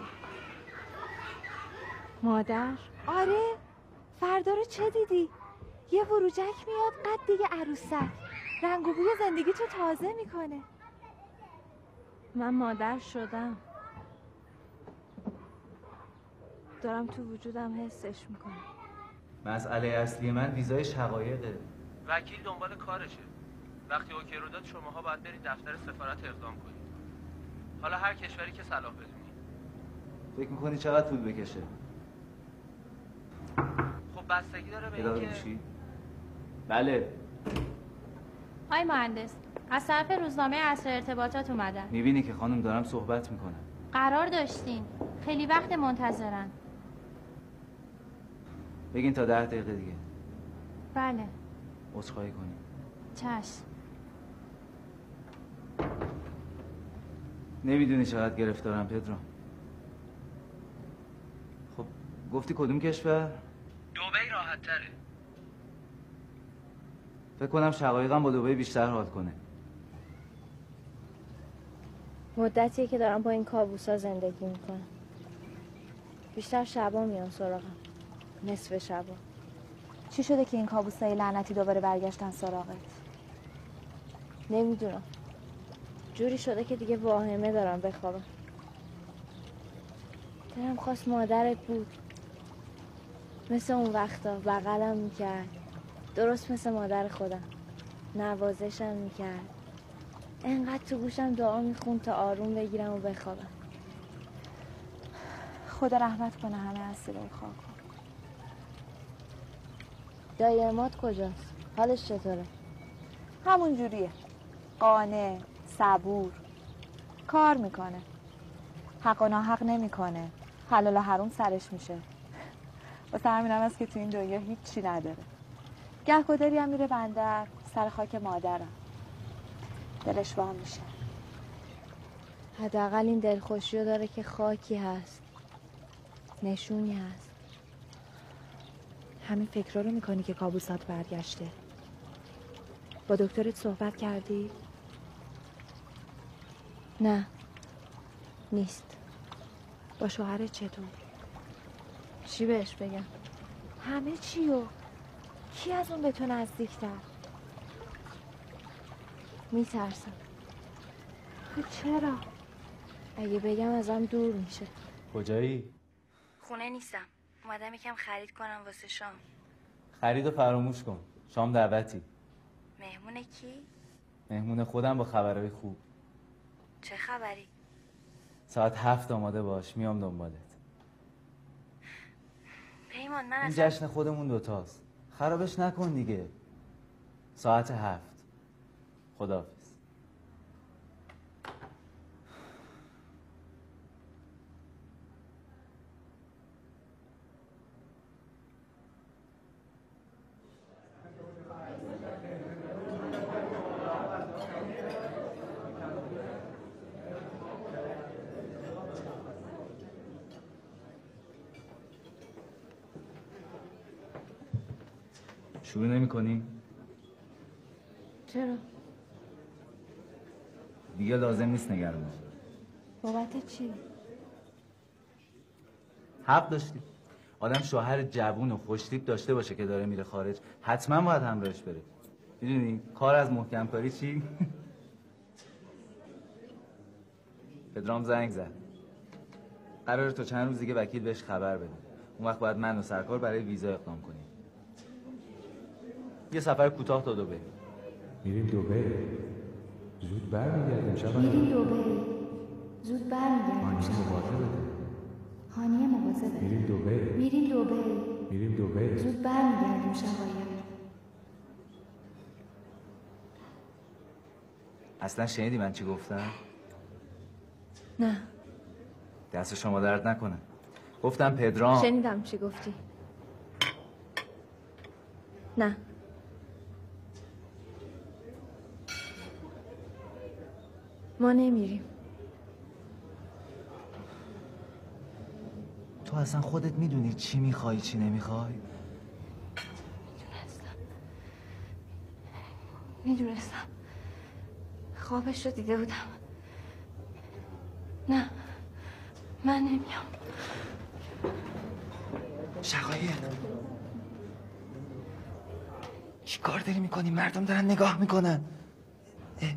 مادر؟ آره. فردا رو چه دیدی؟ یه وروجک میاد قد دیگه عروسک، رنگ و بوی زندگی تو تازه میکنه. من مادر شدم. دارم تو وجودم حسش میکنم. مسئله اصلی من ویزای شقایقه. وکیل دنبال کارشه. وقتی اوکی رو داد شماها باید برید دفتر سفارت اقدام کنید. حالا هر کشوری که صلاح بدونید. فکر میکنی چقدر طول بکشه؟ خب بستگی داره به اداره اینکه میشی؟ بله. های مهندس، از طرف روزنامه عصر ارتباطات اومدن. میبینی که خانم دارم صحبت میکنم. قرار داشتین. خیلی وقت منتظرن. بگین تا ده دقیقه دیگه. بله. عذرخواهی کنیم. چشم. نمیدونی چقدر گرفتارم پدرام. خب گفتی کدوم کشور؟ دبی راحت تره. فکر کنم شقایقم با دبی بیشتر حال کنه. مدتیه که دارم با این کابوسا زندگی میکنم. بیشتر شبا میان سراغم. نصف شبا. چی شده که این کابوسای لعنتی دوباره برگشتن سراغت؟ نمیدونم. جوری شده که دیگه واهمه دارم بخوابم. دلم خواست مادرت بود. مثل اون وقتا بغلم میکرد. درست مثل مادر خودم. نوازشم میکرد. انقدر تو گوشم دعا میخوند تا آروم بگیرم و بخوابم. خدا رحمت کنه همه اسیرای خاک. دایی عماد کجاست؟ حالش چطوره؟ همون جوریه. قانع، صبور، کار میکنه. حق و ناحق نمیکنه. حلال و حروم سرش میشه. واسه همینم هست که تو این دنیا هیچی نداره. گهگداری هم میره بندر سر خاک مادرم. دلش وام میشه. حداقل این دلخوشی رو داره که خاکی هست. نشونی هست. همین فکر رو میکنی که کابوسات برگشته؟ با دکترت صحبت کردی؟ نه. نیست. با شوهرت چطور؟ چی بهش بگم؟ همه چیو. کی از اون به تو نزدیکتر؟ میترسم. خب چرا؟ اگه بگم ازم دور میشه. کجایی؟ خونه نیستم. اومدم یکم خرید کنم واسه شام. خریدو فراموش کن. شام دعوتی. مهمون کی؟ مهمون خودم با خبرهای خوب. چه خبری؟ ساعت هفت آماده باش. میام دنبالت. پیمان من این اصلا... جشن خودمون دوتاست. خرابش نکن دیگه. ساعت هفت. خداحافظ. شروع نمی کنی؟ چرا؟ دیگه لازم نیست نگران باشی. بابت چی؟ حق داشتی. آدم شوهر جوون و خوشتیپ داشته باشه که داره میره خارج حتما باید همراهش بره. میدونی کار از محکم کاری چی؟ پدرام زنگ زد. قراره تا چند روز دیگه وکیل بهش خبر بده. اون وقت باید من و سرکار برای ویزا اقدام کنیم. یه سفر کوتاه تا دبی. میریم دبی. زود برمیگردیم شب. میریم دبی. زود برمیگردیم شب. هانیه مواظبه. میریم دبی. میریم دبی. میریم دبی. زود برمیگردیم شقایق. اصلا شنیدی من چی گفتم؟ نه. دست شما درد نکنه. گفتم پدرام. شنیدم چی گفتی. نه. ما نمیریم. تو اصلا خودت میدونی چی میخوای چی نمیخوای؟ میدونستم. میدونستم. خوابش رو دیده بودم. نه. من نمیام. شقایق چی کار داری میکنی؟ مردم دارن نگاه میکنن. اه.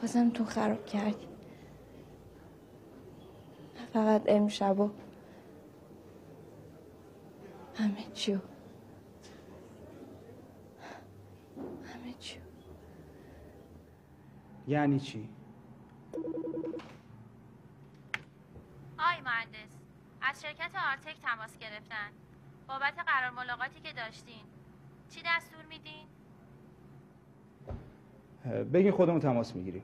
بازم تو خراب کردی. فقط امشبو همه چیو همه چیو. یعنی چی؟ آی مهندس، از شرکت آرتک تماس گرفتن بابت قرار ملاقاتی که داشتین. چی دستور میدین؟ بگین خودمون تماس میگیریم.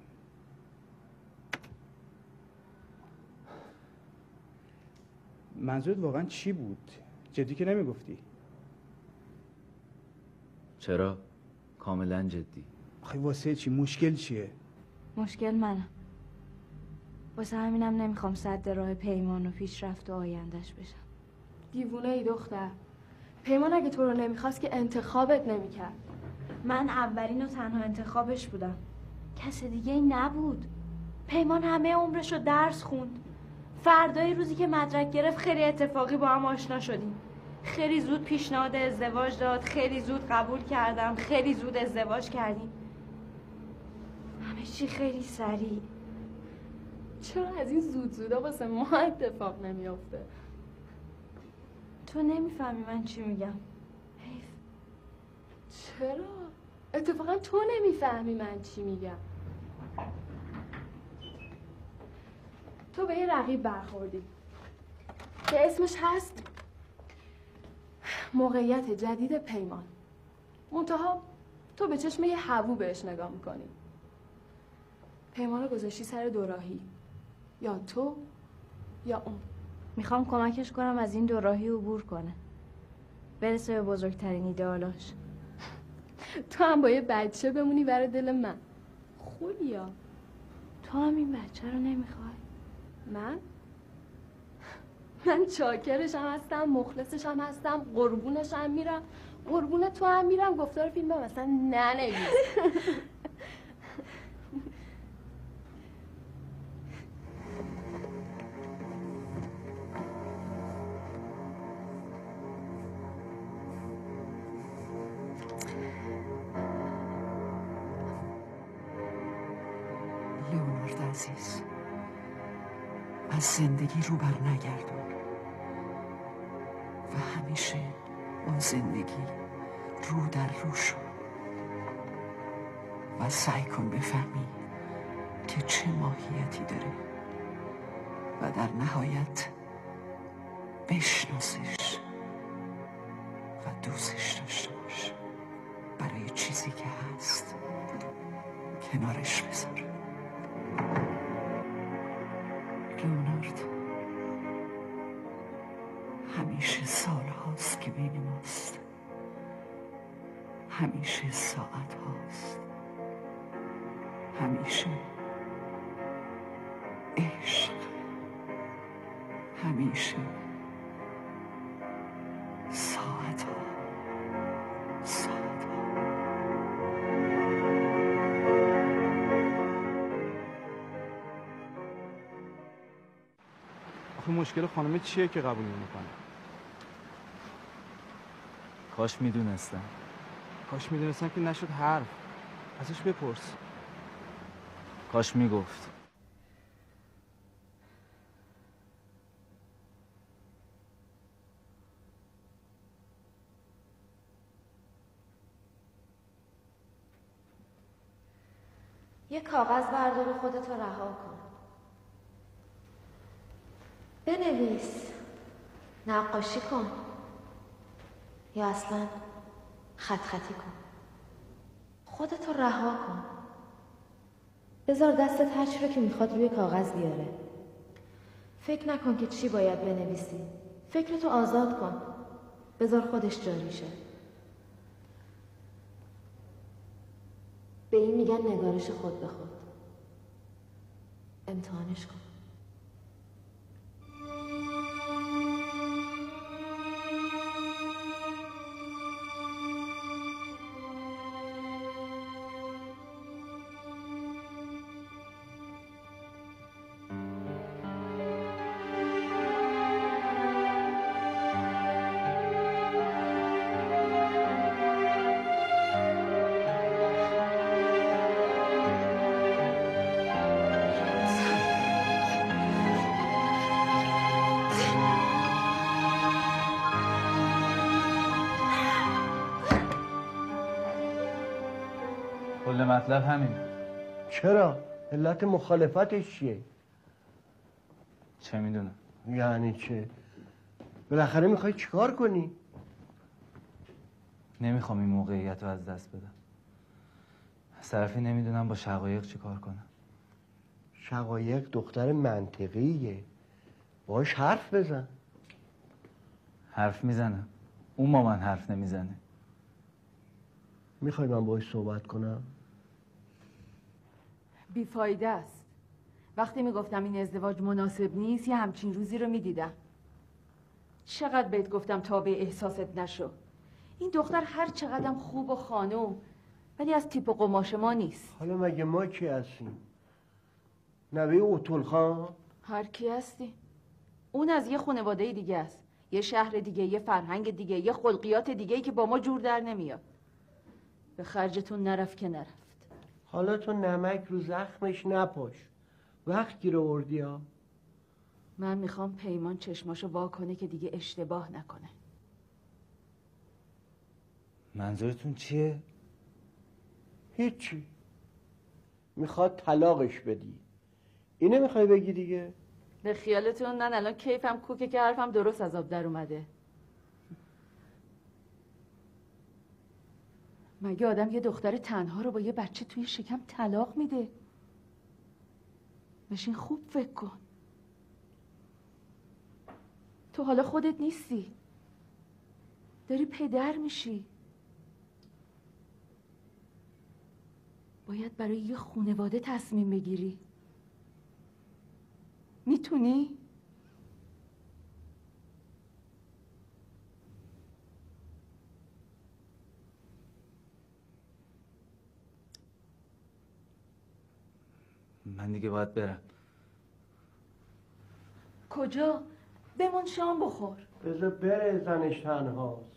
منظورت واقعا چی بود؟ جدی که نمیگفتی. چرا؟ کاملا جدی. آخه واسه چی؟ مشکل چیه؟ مشکل منم. واسه همینم نمیخوام سد راه پیمان و پیشرفت و آیندهش بشم. دیوونه ای دختر. پیمان اگه تو رو نمیخواست که انتخابت نمیکرد. من اولین و تنها انتخابش بودم. کس دیگه ای نبود. پیمان همه عمرش رو درس خوند. فردای روزی که مدرک گرفت خیلی اتفاقی با هم آشنا شدیم. خیلی زود پیشنهاد ازدواج داد، خیلی زود قبول کردم، خیلی زود ازدواج کردیم. همه چی خیلی سریع. چرا از این زود زودا واسه ما اتفاق نمیافته؟ تو نمیفهمی من چی میگم. حیف. چرا؟ اتفاقا تو نمیفهمی من چی میگم. تو به یه رقیب برخوردی که اسمش هست موقعیت جدید پیمان. منتها تو به چشم یه حبو بهش نگاه میکنی. پیمان رو گذاشتی سر دوراهی، یا تو یا اون. میخوام کمکش کنم از این دوراهی عبور کنه، برسه به بزرگترین ایدئالاش. تو هم با یه بچه بمونی برای دل من. خولیا، تو هم این بچه رو نمیخوای؟ من؟ من چاکرش هم هستم، مخلصش هم هستم، قربونش هم میرم، قربون تو هم میرم. گفتار فیلم هم مثلا ننویس. لیونارد عزیز، از زندگی رو بر نگردون و همیشه با زندگی رو در رو شو و سعی کن بفهمی که چه ماهیتی داره و در نهایت بشناسش و دوستش داشته باش. برای چیزی که هست کنارش بذار. لیونارد، همیشه سال هاست که بین ماست، همیشه ساعت هاست، همیشه عشق، همیشه ساعت ها ساعت ها. آخه مشکل خانم چیه که قبول نمیکنه؟ کاش میدونستم. کاش میدونستم که نشد حرف. ازش بپرس. کاش میگفت. یه کاغذ بردار و خودتو رها کن. بنویس، نقاشی کن، یا اصلا خط خطی کن. خودتو رها کن. بذار دستت هر چی رو که میخواد روی کاغذ بیاره. فکر نکن که چی باید بنویسی. فکرتو آزاد کن. بذار خودش جاری شه. به این میگن نگارش خود به خود. امتحانش کن. کل مطلب همین. چرا؟ علت مخالفتش چیه؟ چه میدونم. یعنی چه؟ بالاخره میخوای چیکار کنی؟ نمیخوام این موقعیت رو از دست بدم. از طرفی نمیدونم با شقایق چیکار کنم. شقایق دختر منطقیه، باش حرف بزن. حرف میزنم، اون با من حرف نمیزنه. میخوای من باش صحبت کنم؟ بیفایده است. وقتی میگفتم این ازدواج مناسب نیست یه همچین روزی رو میدیدم. چقدر بهت گفتم تابع احساست نشو. این دختر هر چقدرم خوب و خانوم ولی از تیپ و قماش ما نیست. حالا مگه ما کی هستیم؟ نوه اوتول خان؟ هر کی هستی؟ اون از یه خانواده دیگه است، یه شهر دیگه، یه فرهنگ دیگه، یه خلقیات دیگه که با ما جور در نمیاد. به خرجتون نرفت که نرفت. حالا تو نمک رو زخمش نپاش. وقت گیر آوردی ها. من میخوام پیمان چشماشو وا کنه که دیگه اشتباه نکنه. منظورتون چیه؟ هیچی. میخواد طلاقش بدی. اینه میخوای بگی دیگه؟ به خیالتون من الان کیفم کوکه که حرفم درست از آب در اومده. مگه آدم یه دختر تنها رو با یه بچه توی شکم طلاق میده؟ بشین خوب فکر کن. تو حالا خودت نیستی، داری پدر میشی. باید برای یه خانواده تصمیم بگیری. میتونی؟ من دیگه باید برم. کجا؟ بمون شام بخور. بذار بره، زنش تنهاست.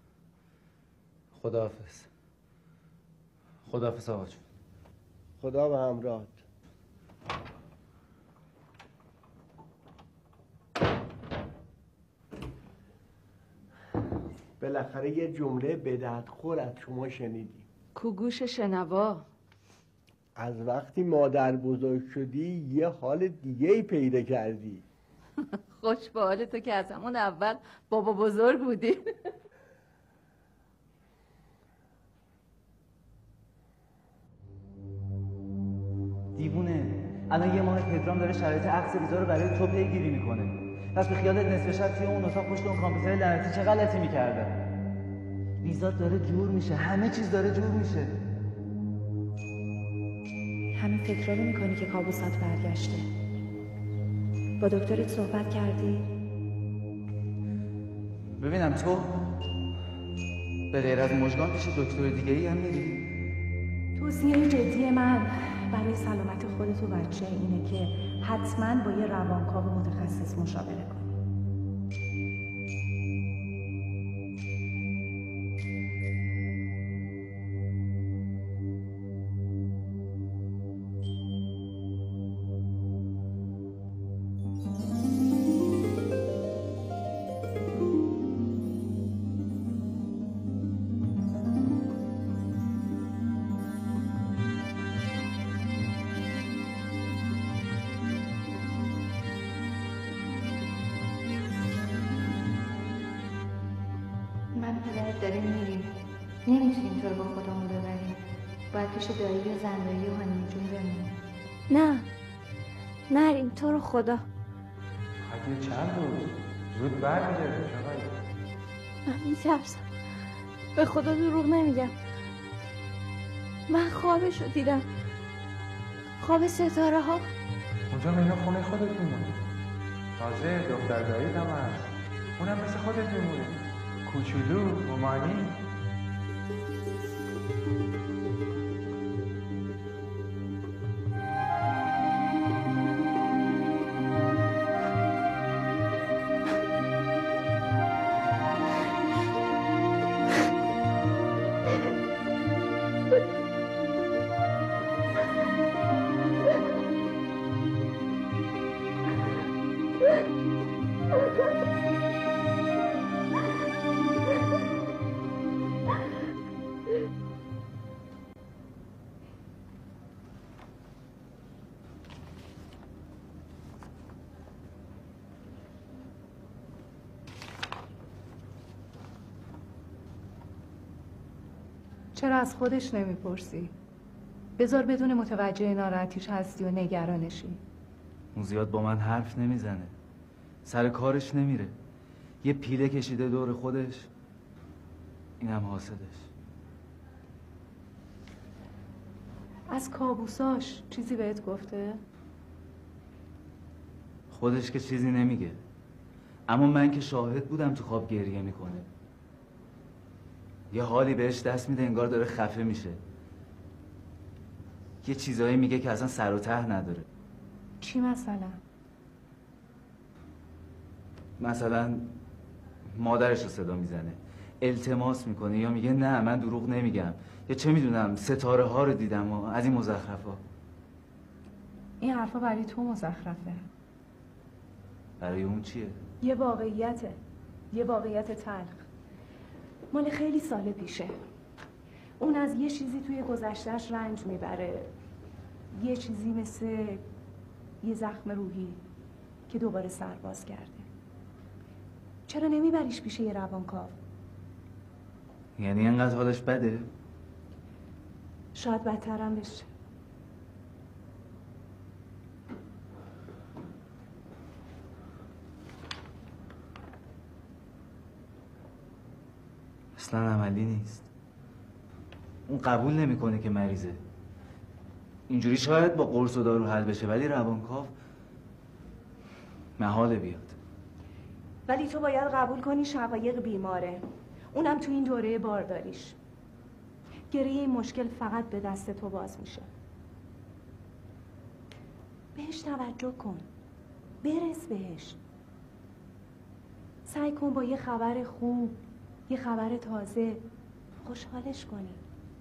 خداحافظ. خداحافظ آقا جون. خدا به همراهت. بالاخره یه جمله بدردخور از شما شنیدیم. کو گوش شنوا. از وقتی مادر بزرگ شدی یه حال دیگه ای پیدا کردی. خوش به حال تو که از همون اول بابا بزرگ بودی. دیوونه. الان یه ماه پدرام داره شرایط عکس ویزا رو برای تو پیگیری میکنه. پس به خیالت نصف شب توی اون اتاق پشت اون کامپیوتر لعنتی چه غلطی میکرده؟ ویزات داره جور میشه، همه چیز داره جور میشه. همین فکرا رو میکنی که کابوست برگشته؟ با دکترت صحبت کردی؟ ببینم تو به غیر از مژگان پیش دکتر دیگه ای هم میری؟ توصیه جدی من برای سلامت خودت و بچه اینه که حتما با یه روانکاو متخصص مشاوره کن. داریم میریم، نمیتونیم تو رو با خودمون ببریم. باید پیش دایی و زندایی و هانیم جون بمونیم. نه نریم، تو رو خدا. اگه چند روز زود برمیگردیم شقایق. من میترسم، به خدا دروغ نمیگم. من خوابشو دیدم، خواب ستاره ها. اونجا میگه خونه خودت میمونی. تازه دختر دایی هم هست، اونم مثل خودت میمونه، کوچولو مامانی. چرا از خودش نمیپرسی؟ بذار بدون متوجه ناراحتیش هستی و نگرانشی. اون زیاد با من حرف نمیزنه، سر کارش نمیره، یه پیله کشیده دور خودش، اینم حاسدش. از کابوساش چیزی بهت گفته؟ خودش که چیزی نمیگه، اما من که شاهد بودم تو خواب گریه میکنه. یه حالی بهش دست میده انگار داره خفه میشه، یه چیزایی میگه که اصلا سر و ته نداره. چی مثلا؟ مثلا مادرش رو صدا میزنه، التماس میکنه، یا میگه نه من دروغ نمیگم، یا چه میدونم ستاره ها رو دیدم و از این مزخرفا. این حرفا برای تو مزخرفه. برای اون چیه؟ یه واقعیته، یه واقعیت تلخ، مال خیلی سال پیشه. اون از یه چیزی توی گذشتهش رنج میبره، یه چیزی مثل یه زخم روحی که دوباره سرباز کرده. چرا نمیبریش پیش یه روانکاو؟ یعنی اینقدر حالش بده؟ شاید بدترم بشه. اصلا عملی نیست. اون قبول نمیکنه که مریضه. اینجوری شاید با قرص و دارو حل بشه، ولی روانکاو محاله بیاد. ولی تو باید قبول کنی شقایق بیماره، اونم تو این دوره بارداریش. گره این مشکل فقط به دست تو باز میشه. بهش توجه کن، برس بهش. سعی کن با یه خبر خوب، یه خبر تازه خوشحالش کنی.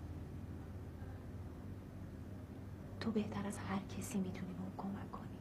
تو بهتر از هر کسی میتونی به اون کمک کنی.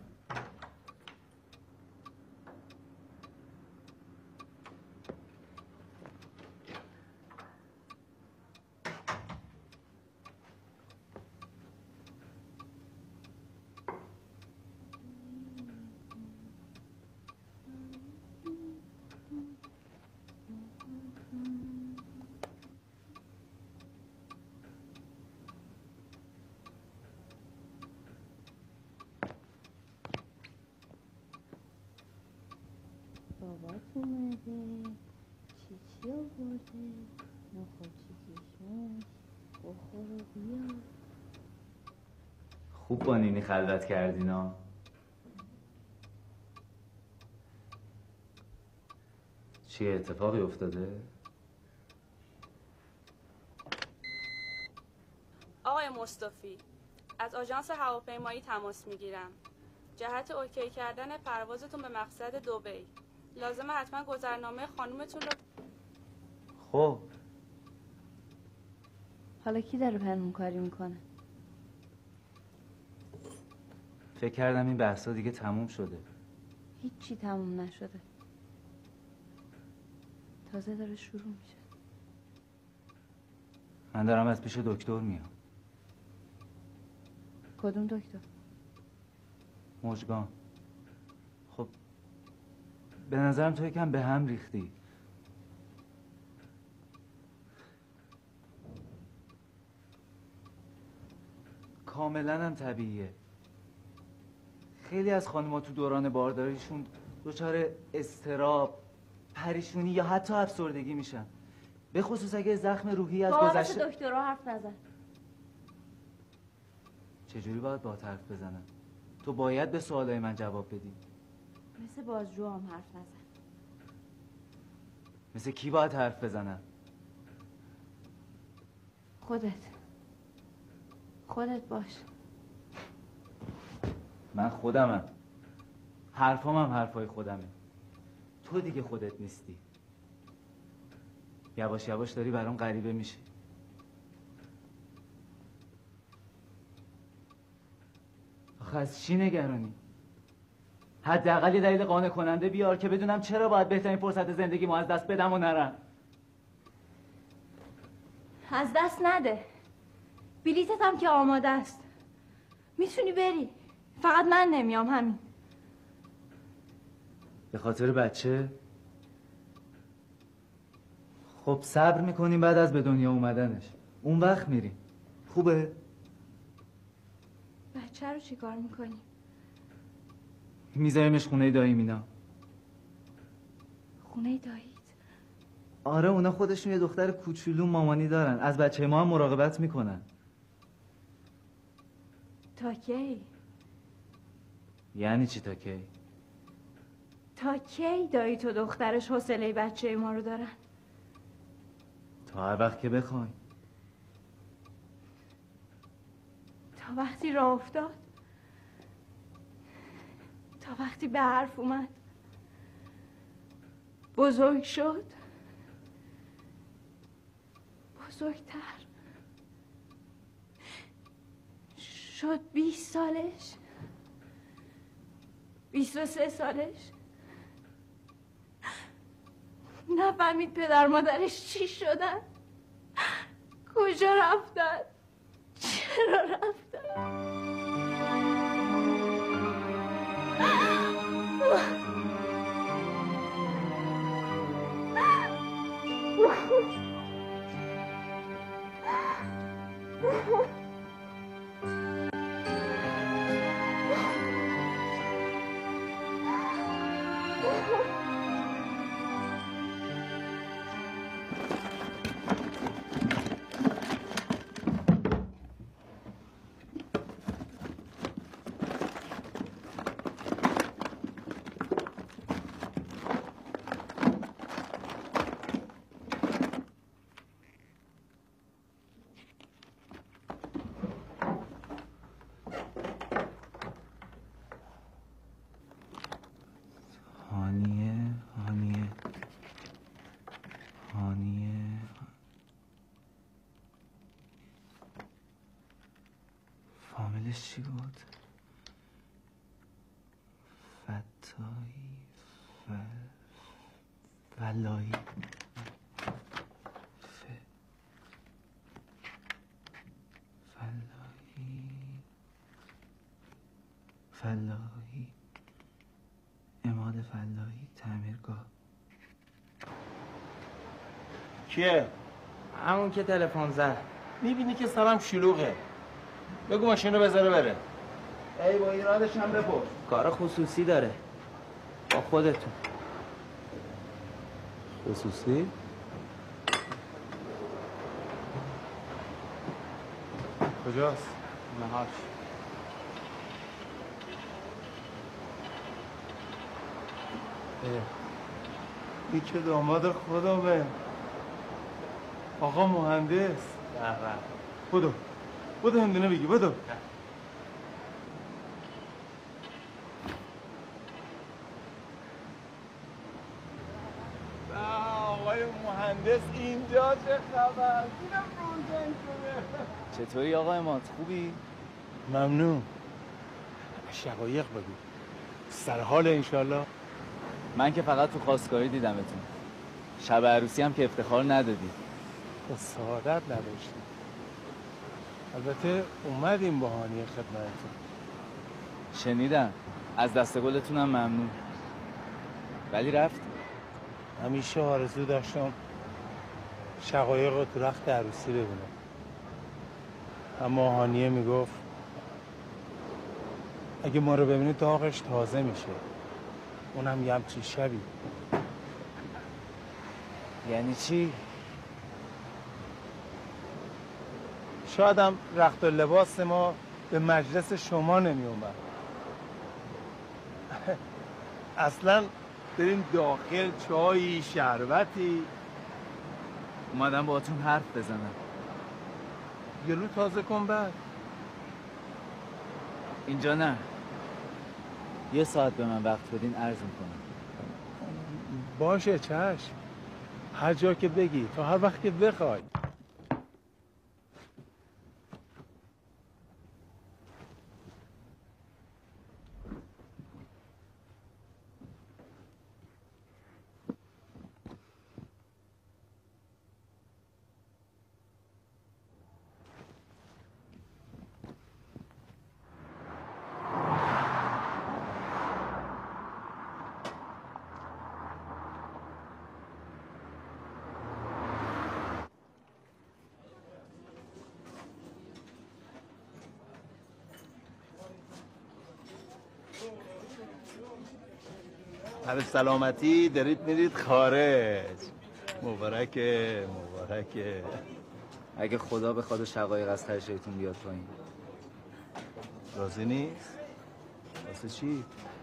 بابات اومده، چی چی آورده، نخور چیزیشون، بخور و بیا. خوب با نینی خلوت کردینا. چیه اتفاقی افتاده؟ آقای مصطفی، از آژانس هواپیمایی تماس میگیرم. جهت اوکی کردن پروازتون به مقصد دبی لازمه حتما گذرنامه خانومتون رو. خب حالا کی داره پنهون کاری میکنه؟ فکر کردم این بحثا دیگه تموم شده. هیچی تموم نشده، تازه داره شروع میشه. من دارم از پیش دکتر میام. کدوم دکتر؟ مژگان. خب به نظرم تو یکم به هم ریختی. کاملا هم طبیعیه. خیلی از خانم‌ها تو دوران بارداریشون دچار اضطراب، پریشونی یا حتی افسردگی میشن، به خصوص اگه زخم روحی از گذشته. با دکترها حرف نزن. چجوری باید با حرف بزنم؟ تو باید به سوالای من جواب بدی. مثل بازجو هم حرف نزن. مثل کی باید حرف بزنم؟ خودت خودت باش. من خودمم، حرفام هم حرفای خودمه. تو دیگه خودت نیستی. یواش یواش داری برام غریبه میشی. آخه از چی نگرانی؟ حداقل یه دلیل قانع کننده بیار که بدونم چرا باید بهترین فرصت زندگی ما از دست بدم و نرم. از دست نده. بلیتت هم که آماده است، میتونی بری. فقط من نمیام، همین. به خاطر بچه؟ خب صبر میکنیم بعد از به دنیا اومدنش. اون وقت میریم. خوبه؟ بچه رو چی کار میکنی؟ میذاریمش خونه دایی مینا. خونه داییت؟ آره اونا خودشون یه دختر کوچولو مامانی دارن، از بچه ما هم مراقبت میکنن. تا کی؟ یعنی چی تا کی؟ تا کی دایی تو دخترش حوصله بچه ما رو دارن؟ تا هر وقت که بخوای. تا وقتی راه افتاد، تا وقتی به حرف اومد، بزرگ شد، بزرگتر شد، بیست سالش، بیست و سه سالش، نفهمید پدر مادرش چی شدن، کجا رفتن، چرا رفتن. هانیه هانیه هانیه فامیلش چی بود؟ فتایی ف... فلایی ف... فلایی فلاحی عماد فلاحی تعمیرگاه. کیه؟ همون که تلفن زد. میبینی که سرم شلوغه. بگو ماشین رو بذاره بره. ای با ایرادش هم بپرس. کار خصوصی داره با خودتون. خصوصی؟ کجاست؟ نهاش. این که داماد خودمه، آقا مهندس. بودو بودو هندونه بگی بودو. آقای مهندس اینجا چه خبر؟ اینم روزن شده. چطوری آقا عماد؟ خوبی؟ ممنون. شقایق بگو، سر حال انشالله. من که فقط تو خواستگاری دیدمتون. شب عروسی هم که افتخار ندادی. سعادت نداشتیم. البته اومدیم با هانیه خدمتتون. شنیدم. از دست گلتونم ممنون. ولی رفت. همیشه آرزو داشتم شقایق رو تو رخت عروسی ببینم، اما هانیه میگفت اگه ما رو ببینی داغش تازه میشه، اونم یه همچین شبی. یعنی چی؟ شاید هم رخت و لباس ما به مجلس شما نمی اومد. اصلا بریم داخل چایی شربتی. اومدم باهاتون حرف بزنم. گلو تازه کن بعد. اینجا نه. یه ساعت به من وقت بدین عرض میکنم. باشه چشم، هر جا که بگی، تا هر وقت که بخوای. برای سلامتی دارید میرید خارج. مبارکه مبارکه. اگه خدا بخواد شقایق از ته شیطون بیاد پایین. راضی نیست؟ واسه چی؟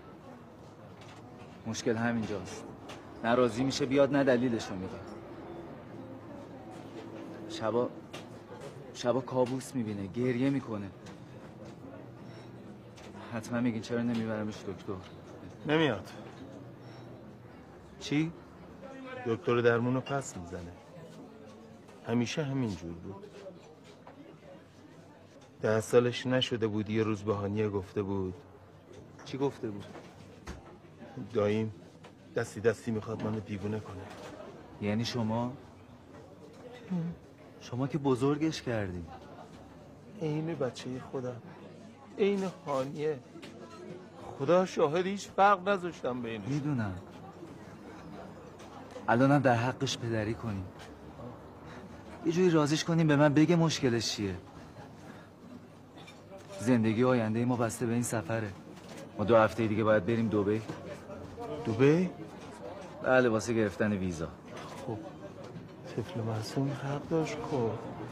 مشکل همینجاست. نه راضی میشه بیاد نه دلیلشو میگه. شبا شبا کابوس میبینه، گریه میکنه. حتما میگین چرا نمیبرمش دکتر؟ نمیاد. چی؟ دکتر درمونو پس میزنه. همیشه همینجور بود. ده سالش نشده بود یه روز به هانیه گفته بود. چی گفته بود؟ داییم دستی دستی میخواد منو دیوونه کنه. یعنی شما؟ شما که بزرگش کردیم. عین بچه خودم، عین هانیه. خدا شاهد هیچ فرق نذاشتم بینش. میدونم. الانم در حقش پدری کنیم. یه جوری راضیش کنیم به من بگه مشکلش چیه. زندگی آینده ما بسته به این سفره. ما دو هفته دیگه باید بریم دبی. دبی؟ بله واسه گرفتن ویزا. خب طفل معصوم حق داشت. خب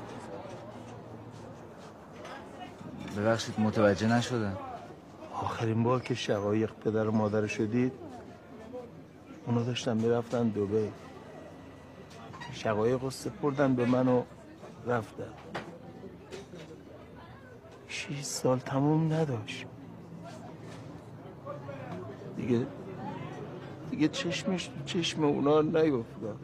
ببخشید متوجه نشدم. آخرین بار که شقایق پدر و مادر شدید اونا داشتن میرفتن دبی. شقایق رو سپردن به من و رفتن. شیش سال تموم نداشت. دیگه دیگه چشمش تو چشم اونا نیفتاد.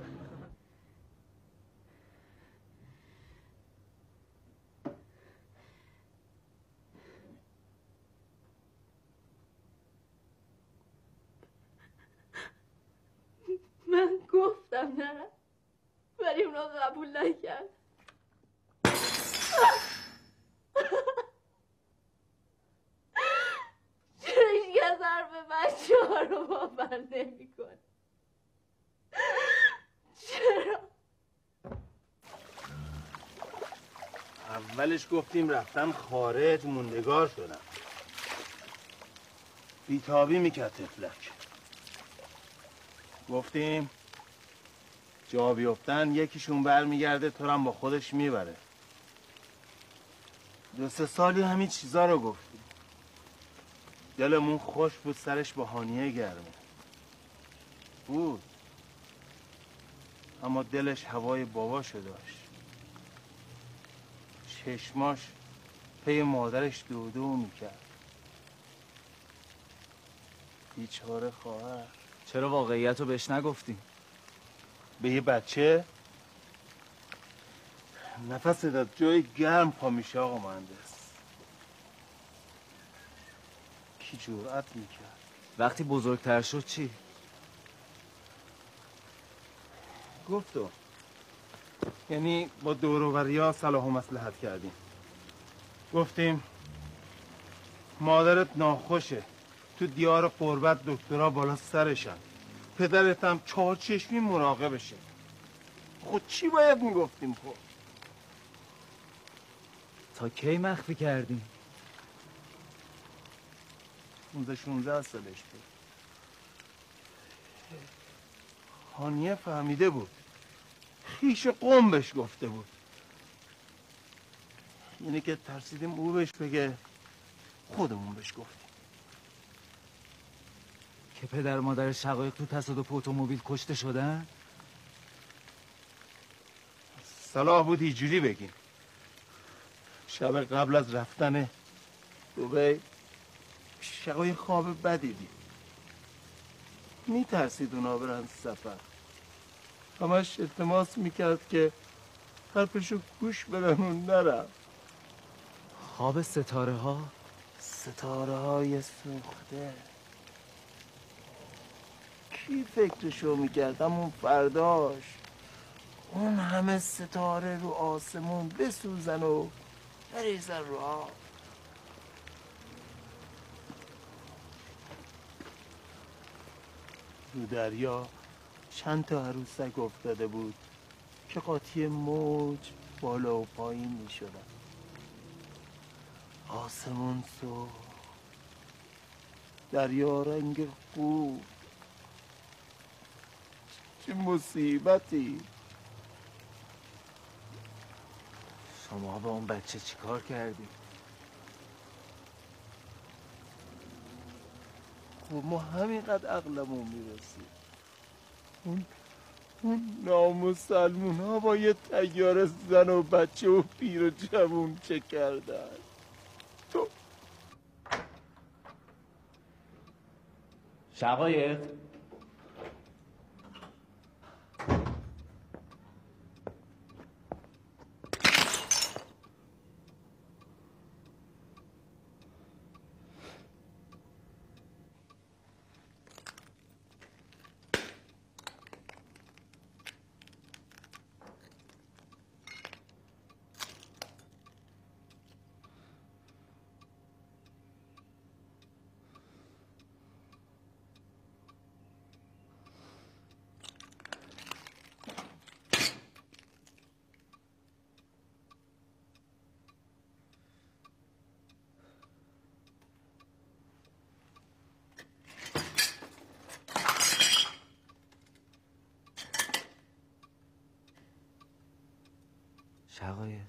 من گفتم نه ولی اونا قبول نکرد. چرا هیچ کس حرف بچه ها رو باور نمی کنه؟ چرا؟ اولش گفتیم رفتن خارج موندگار شدن. بیتابی میکرد تفلک. گفتیم جا بیفتن یکیشون برمیگرده تو هم با خودش میبره. دو سه سالی همین چیزا رو گفتیم. دلمون خوش بود سرش با هانیه گرمه بود، اما دلش هوای باباشو داشت. چشماش پی مادرش دو دو میکرد. بیچاره خواهر. چرا واقعیت رو بهش نگفتیم؟ به یه بچه نفس داد جای گرم پا میشه آقا مهندس. کی جرأت میکرد؟ وقتی بزرگتر شد چی؟ گفتم یعنی با دوروبریا صلاح و مصلحت کردیم. گفتیم مادرت ناخوشه، تو دیار قربت دکترها بالا سرشن، پدرت هم چهار چشمی مراقبشه. خود چی باید میگفتیم؟ خب تا کی مخفی کردیم؟ پونزده شونزده سالش بود. هانیه فهمیده بود، خیش قوم بهش گفته بود. یعنی که ترسیدیم او بهش بگه، خودمون بهش گفتیم که پدر و مادر شقایق تو تصادف اتومبیل کشته شدن. صلاح بود اینجوری بگیم. شب قبل از رفتن دبی شقایق خواب بدی دید. میترسید اونا برن سفر. همش التماس میکرد که حرفشو گوش بدن و نرم. خواب ستاره ها؟ ستاره های سوخته. کی فکرشو میکرد همون فرداش اون همه ستاره رو آسمون بسوزن و بریزن رو آب. رو دریا چند تا عروسک افتاده بود که قاطی موج بالا و پایین می شدن. آسمون سو، دریا رنگ خوب، چه مصیبتی. شما با اون بچه چی کار کردی؟ خب ما همینقدر عقلمون میرسید. اون اون نامسلمون ها با یه تیاره زن و بچه و پیر و جوون چه کردن؟ تو شقایق شقایق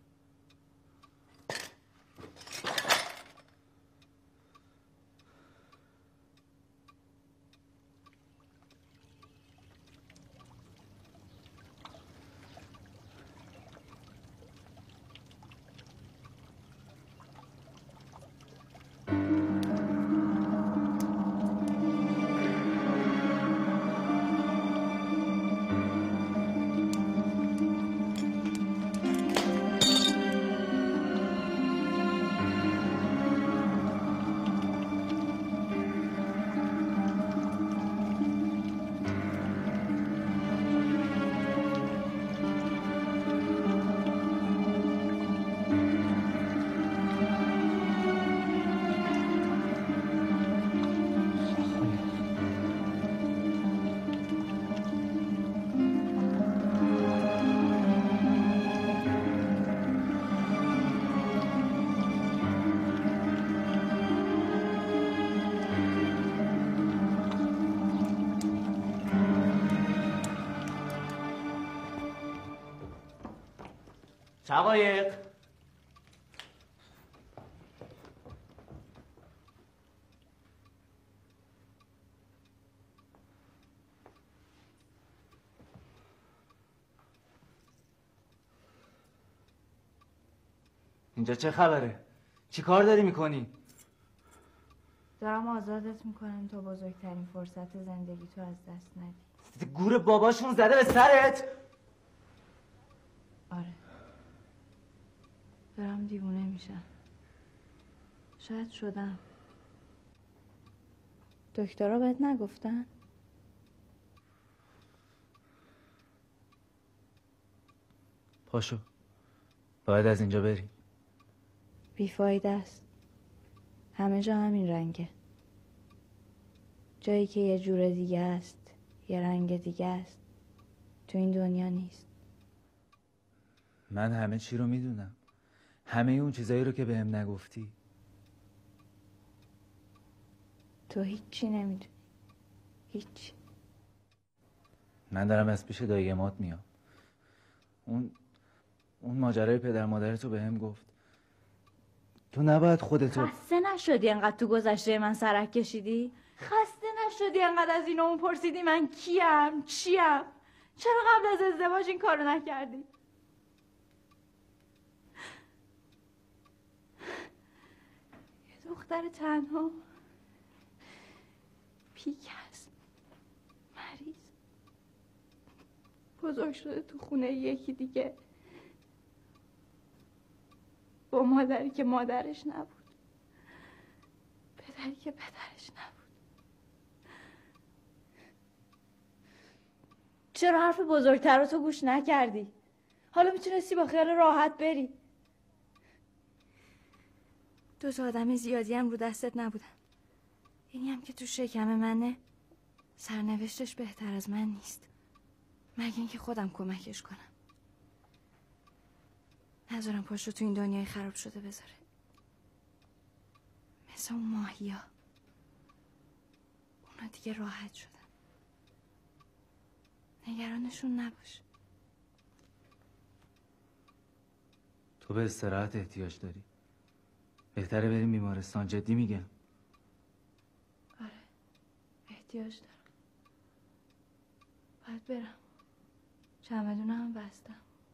شقایق اینجا چه خبره؟ چی کار داری میکنی؟ دارم آزادت میکنم تا بزرگترین فرصت زندگی تو از دست ندی. گور باباشون زده به سرت؟ آره دارم دیوونه میشم. شاید شدم. دکترها بهت نگفتن؟ پاشو باید از اینجا بری. بیفایده است. همه جا همین رنگه. جایی که یه جور دیگه است، یه رنگ دیگه است، تو این دنیا نیست. من همه چی رو میدونم. همه اون چیزایی رو که بهم نگفتی. تو هیچی نمیدونی. هیچ. من دارم از پیش دایمات میام. اون اون ماجرای پدر مادرتو بهم گفت. تو نباید خودتو خسته نشدی انقدر تو گذشته من سرک کشیدی؟ خسته نشدی انقدر از این اون پرسیدی من کیم؟ چیم؟ چرا قبل از ازدواج این کارو نکردی؟ یه دختر تنها بیکس مریض بزرگ شده تو خونه یکی دیگه با مادری که مادرش نبود، پدری که پدرش نبود. چرا حرف بزرگتر رو تو گوش نکردی؟ حالا میتونستی با خیال راحت بری. دو تا آدم زیادی هم رو دستت نبودن. اینی هم که تو شکم منه سرنوشتش بهتر از من نیست، مگه اینکه خودم کمکش کنم. نذارم پاش رو تو این دنیای خراب شده بذاره. مثل اون ماهیا. اونا دیگه راحت شدن. نگرانشون نباش. تو به استراحت احتیاج داری. بهتره بریم بیمارستان، جدی میگم. آره احتیاج دارم. باید برم. چمدونم هم بستم.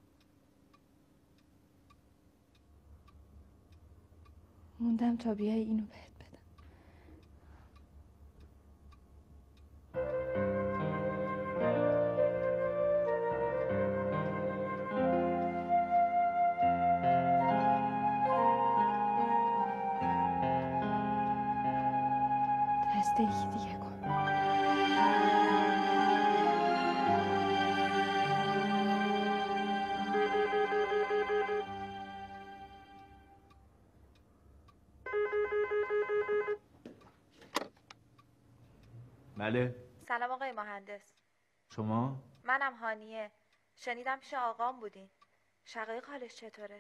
موندم تا بیای اینو بهت بدم. دست یکی دیگه کن. بله. سلام آقای مهندس. شما؟ منم هانیه. شنیدم پیش آقام بودین. شقایق حالش چطوره؟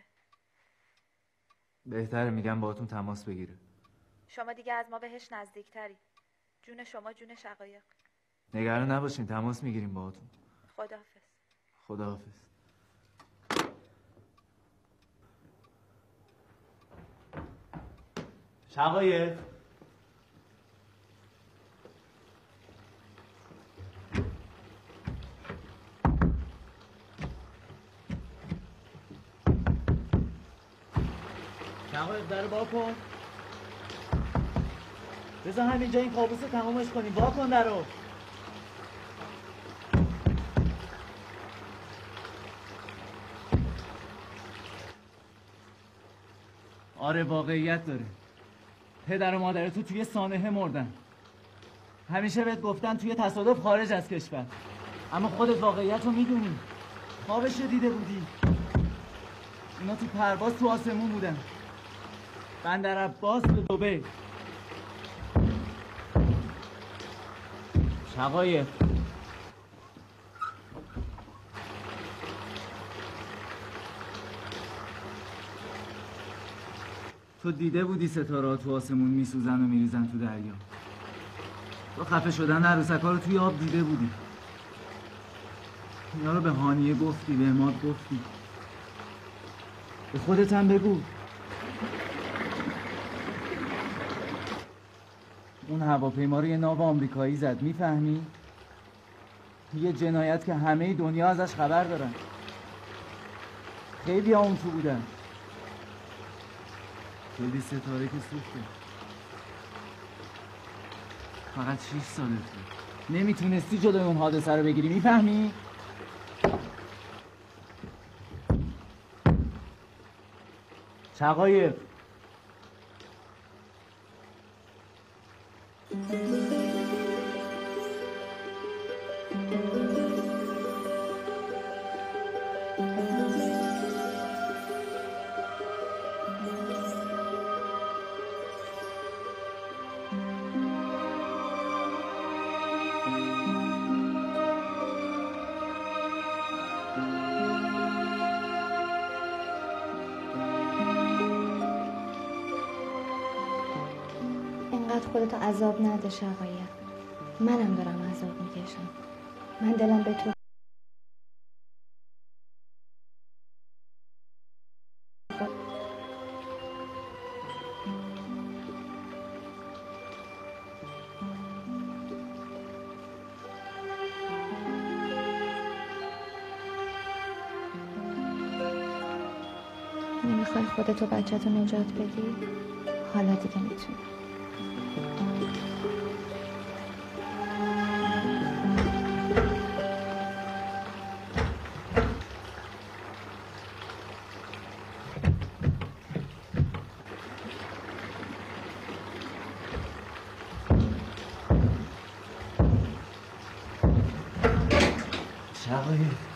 بهتره میگم باهاتون تماس بگیره. شما دیگه از ما بهش نزدیکتری. جون شما جون شقایق. نگران نباشین، تماس میگیریم باهاتون. خداحافظ. خداحافظ. شقایق شقایق در با کن. بذار همینجا این کابوس رو تمامش کنیم. با کن در رو. آره واقعیت داره. پدر و مادر تو توی سانحه مردن. همیشه بهت گفتن توی تصادف خارج از کشور، اما خودت واقعیت رو میدونی. خوابش رو دیده بودی. اینا تو پرواز تو آسمون بودن. بندر عباس به دبی. شقایق تو دیده بودی ستاره تو آسمون میسوزن و میریزن تو دریا. تو خفه شدن عروسک‌ها رو توی آب دیده بودی. اینا رو به هانیه گفتی، به عماد گفتی. به خودت هم بگو. اون هواپیما رو یه ناو آمریکایی زد، میفهمی؟ یه جنایت که همه دنیا ازش خبر دارن. خیلی ها اون تو بودن. کلی ستاره که سوخته. فقط شیش سالت بود. نمیتونستی جلوی اون حادثه رو بگیری، میفهمی؟ شقایق اینقدر خودتو عذاب نده شقایق. منم دارم عذاب میکشم. من دلم به تو نمیخوای خودتو بچه‌تو نجات بدی؟ حالا دیگه میتونی. شقایق